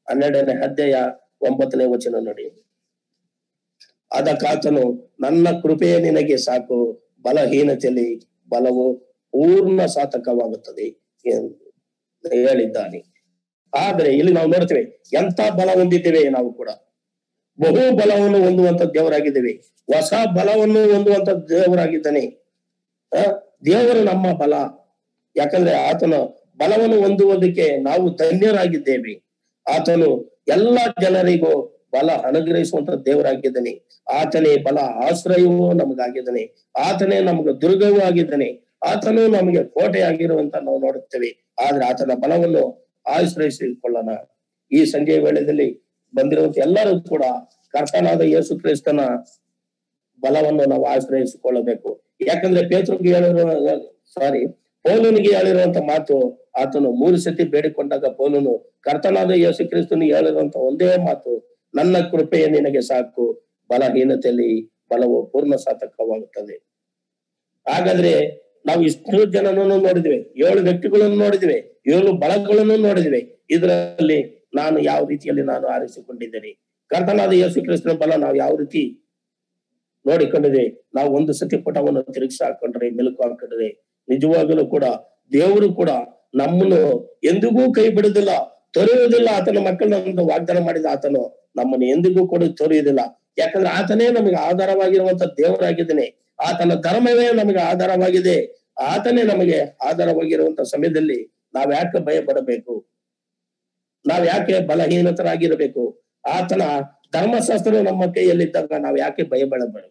12:9 ನೋಡಿ, ಅದಕ್ಕಾತನು ನನ್ನ ಕೃಪೆಯೇ ನಿನಗೆ ಸಾಕು, ಬಲಹೀನತೆಯಲ್ಲಿ ಬಲವು ಪೂರ್ಣ ಸಾರ್ಥಕವಾಗುತ್ತದೆ ಎಂದು ಹೇಳಿದ್ದಾನೆ. ಆದ್ರೆ ಇಲ್ಲಿ ನಾವು ನೋಡ್ತೇವೆ, ಎಂತ ಬಲ ಹೊಂದಿದ್ದೇವೆ ನಾವು ಕೂಡ. ಬಹು ಬಲವನ್ನು ಹೊಂದುವಂತ ದೇವರಾಗಿದ್ದೇವೆ, ಹೊಸ ಬಲವನ್ನು ಹೊಂದುವಂತ ದೇವರಾಗಿದ್ದಾನೆ. ದೇವರು ನಮ್ಮ ಬಲ. ಯಾಕಂದ್ರೆ ಆತನ ಬಲವನ್ನು ಹೊಂದುವುದಕ್ಕೆ ನಾವು ಧನ್ಯರಾಗಿದ್ದೇವೆ. ಆತನು ಎಲ್ಲ ಜನರಿಗೂ ಬಲ ಅನುಗ್ರಹಿಸುವಂತ ದೇವರಾಗಿದ್ದಾನೆ. ಆತನೇ ಬಲ ಆಶ್ರಯವೂ ನಮಗಾಗಿದ್ದಾನೆ. ಆತನೇ ನಮಗೆ ದುರ್ಗವೂ ಆಗಿದ್ದಾನೆ. ಆತನು ನಮಗೆ ಕೋಟೆ ಆಗಿರುವಂತ ನಾವು ನೋಡುತ್ತೇವೆ. ಆದ್ರೆ ಆತನ ಬಲವನ್ನು ಆಶ್ರಯಿಸಿಕೊಳ್ಳೋಣ. ಈ ಸಂಜೆಯ ವೇಳೆಯಲ್ಲಿ ಬಂದಿರುವಂತ ಎಲ್ಲರೂ ಕೂಡ ಕರ್ತನಾದ ಯೇಸು ಕ್ರಿಸ್ತನ ಬಲವನ್ನು ನಾವು ಆಶ್ರಯಿಸಿಕೊಳ್ಳಬೇಕು. ಯಾಕಂದ್ರೆ ಪೇತ್ರನಿಗೆ ಹೇಳಿರುವ ಪೌಲನಿಗೆ ಹೇಳಿರುವಂತ ಮಾತು, ಆತನು 3 ಸತಿ ಬೇಡಿಕೊಂಡಾಗ ಪೌಲನು ಕರ್ತನಾದ ಯೇಸು ಕ್ರಿಸ್ತನಿಗೆ ಹೇಳಿರುವಂತ ಒಂದೇ ಮಾತು, ನನ್ನ ಕೃಪೆಯೇ ನಿನಗೆ ಸಾಕು, ಬಲಹೀನತೆಯಲ್ಲಿ ಬಲವು ಪೂರ್ಣ ಸಾರ್ಥಕವಾಗುತ್ತದೆ. ಹಾಗಾದ್ರೆ ನಾವು ಇಷ್ಟು ಜನನನ್ನು ನೋಡಿದ್ವಿ, 7 ವ್ಯಕ್ತಿಗಳನ್ನು ನೋಡಿದ್ವಿ, 7 ಬಲಗಳನ್ನು ನೋಡಿದ್ವಿ. ಇದರಲ್ಲಿ ನಾನು ಯಾವ ರೀತಿಯಲ್ಲಿ ನಾನು ಆರಿಸಿಕೊಂಡಿದ್ದೇನೆ? ಕರ್ತನಾದ ಯೇಸು ಕ್ರಿಸ್ತನ ಬಲ ನಾವು ಯಾವ ರೀತಿ ನೋಡಿಕೊಂಡಿದೆ? ನಾವು ಒಂದು ಸತಿ ಪುಟವನ್ನು ತಿರುಗಿಸಿ ಹಾಕೊಂಡ್ರೆ, ಮೆಲುಕು ಹಾಕೊಂಡ್ರೆ, ನಿಜವಾಗಲೂ ಕೂಡ ದೇವರು ಕೂಡ ನಮ್ಮನ್ನು ಎಂದಿಗೂ ಕೈ ಬಿಡುವುದಿಲ್ಲ, ತೊರೆಯುವುದಿಲ್ಲ. ಆತನ ಮಕ್ಕಳನ್ನ ವಾಗ್ದಾನ ಮಾಡಿದ ಆತನು ನಮ್ಮನ್ನು ಎಂದಿಗೂ ಕೂಡ ತೊರೆಯುವುದಿಲ್ಲ. ಯಾಕಂದ್ರೆ ಆತನೇ ನಮಗೆ ಆಧಾರವಾಗಿರುವಂತ ದೇವರಾಗಿದ್ದಾನೆ. ಆತನ ಧರ್ಮವೇ ನಮಗೆ ಆಧಾರವಾಗಿದೆ. ಆತನೇ ನಮಗೆ ಆಧಾರವಾಗಿರುವಂತ ಸಮಯದಲ್ಲಿ ನಾವ್ ಯಾಕೆ ಭಯ ಪಡಬೇಕು? ನಾವ್ ಯಾಕೆ ಬಲಹೀನತರಾಗಿರಬೇಕು? ಆತನ ಧರ್ಮಶಾಸ್ತ್ರ ನಮ್ಮ ಕೈಯಲ್ಲಿದ್ದಾಗ ನಾವ್ ಯಾಕೆ ಭಯ ಪಡಬೇಕು?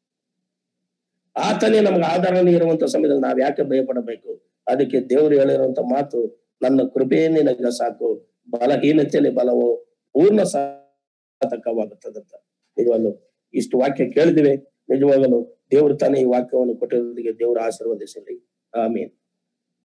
ಆತನೇ ನಮ್ಗೆ ಆಧಾರ ಇರುವಂತ ಸಮಯದಲ್ಲಿ ನಾವ್ ಯಾಕೆ ಭಯ ಪಡಬೇಕು? ಅದಕ್ಕೆ ದೇವರು ಹೇಳಿರುವಂತ ಮಾತು, ನನ್ನ ಕೃಪೆಯೇ ನಿನಗೆ ಸಾಕು, ಬಲಹೀನತೆಯಲ್ಲಿ ಬಲವು ಪೂರ್ಣ ಸಾರ್ಥಕವಾಗುತ್ತದಂತ. ನಿಜವಾಗ್ಲು ಇಷ್ಟು ವಾಕ್ಯ ಕೇಳಿದಿವೆ. ನಿಜವಾಗಲು ದೇವರು ತಾನೇ ಈ ವಾಕ್ಯವನ್ನು ಕೊಟ್ಟಿರೋದಕ್ಕೆ ದೇವರ ಆಶೀರ್ವದಿಸಲಿ. ಆಮೀನ್.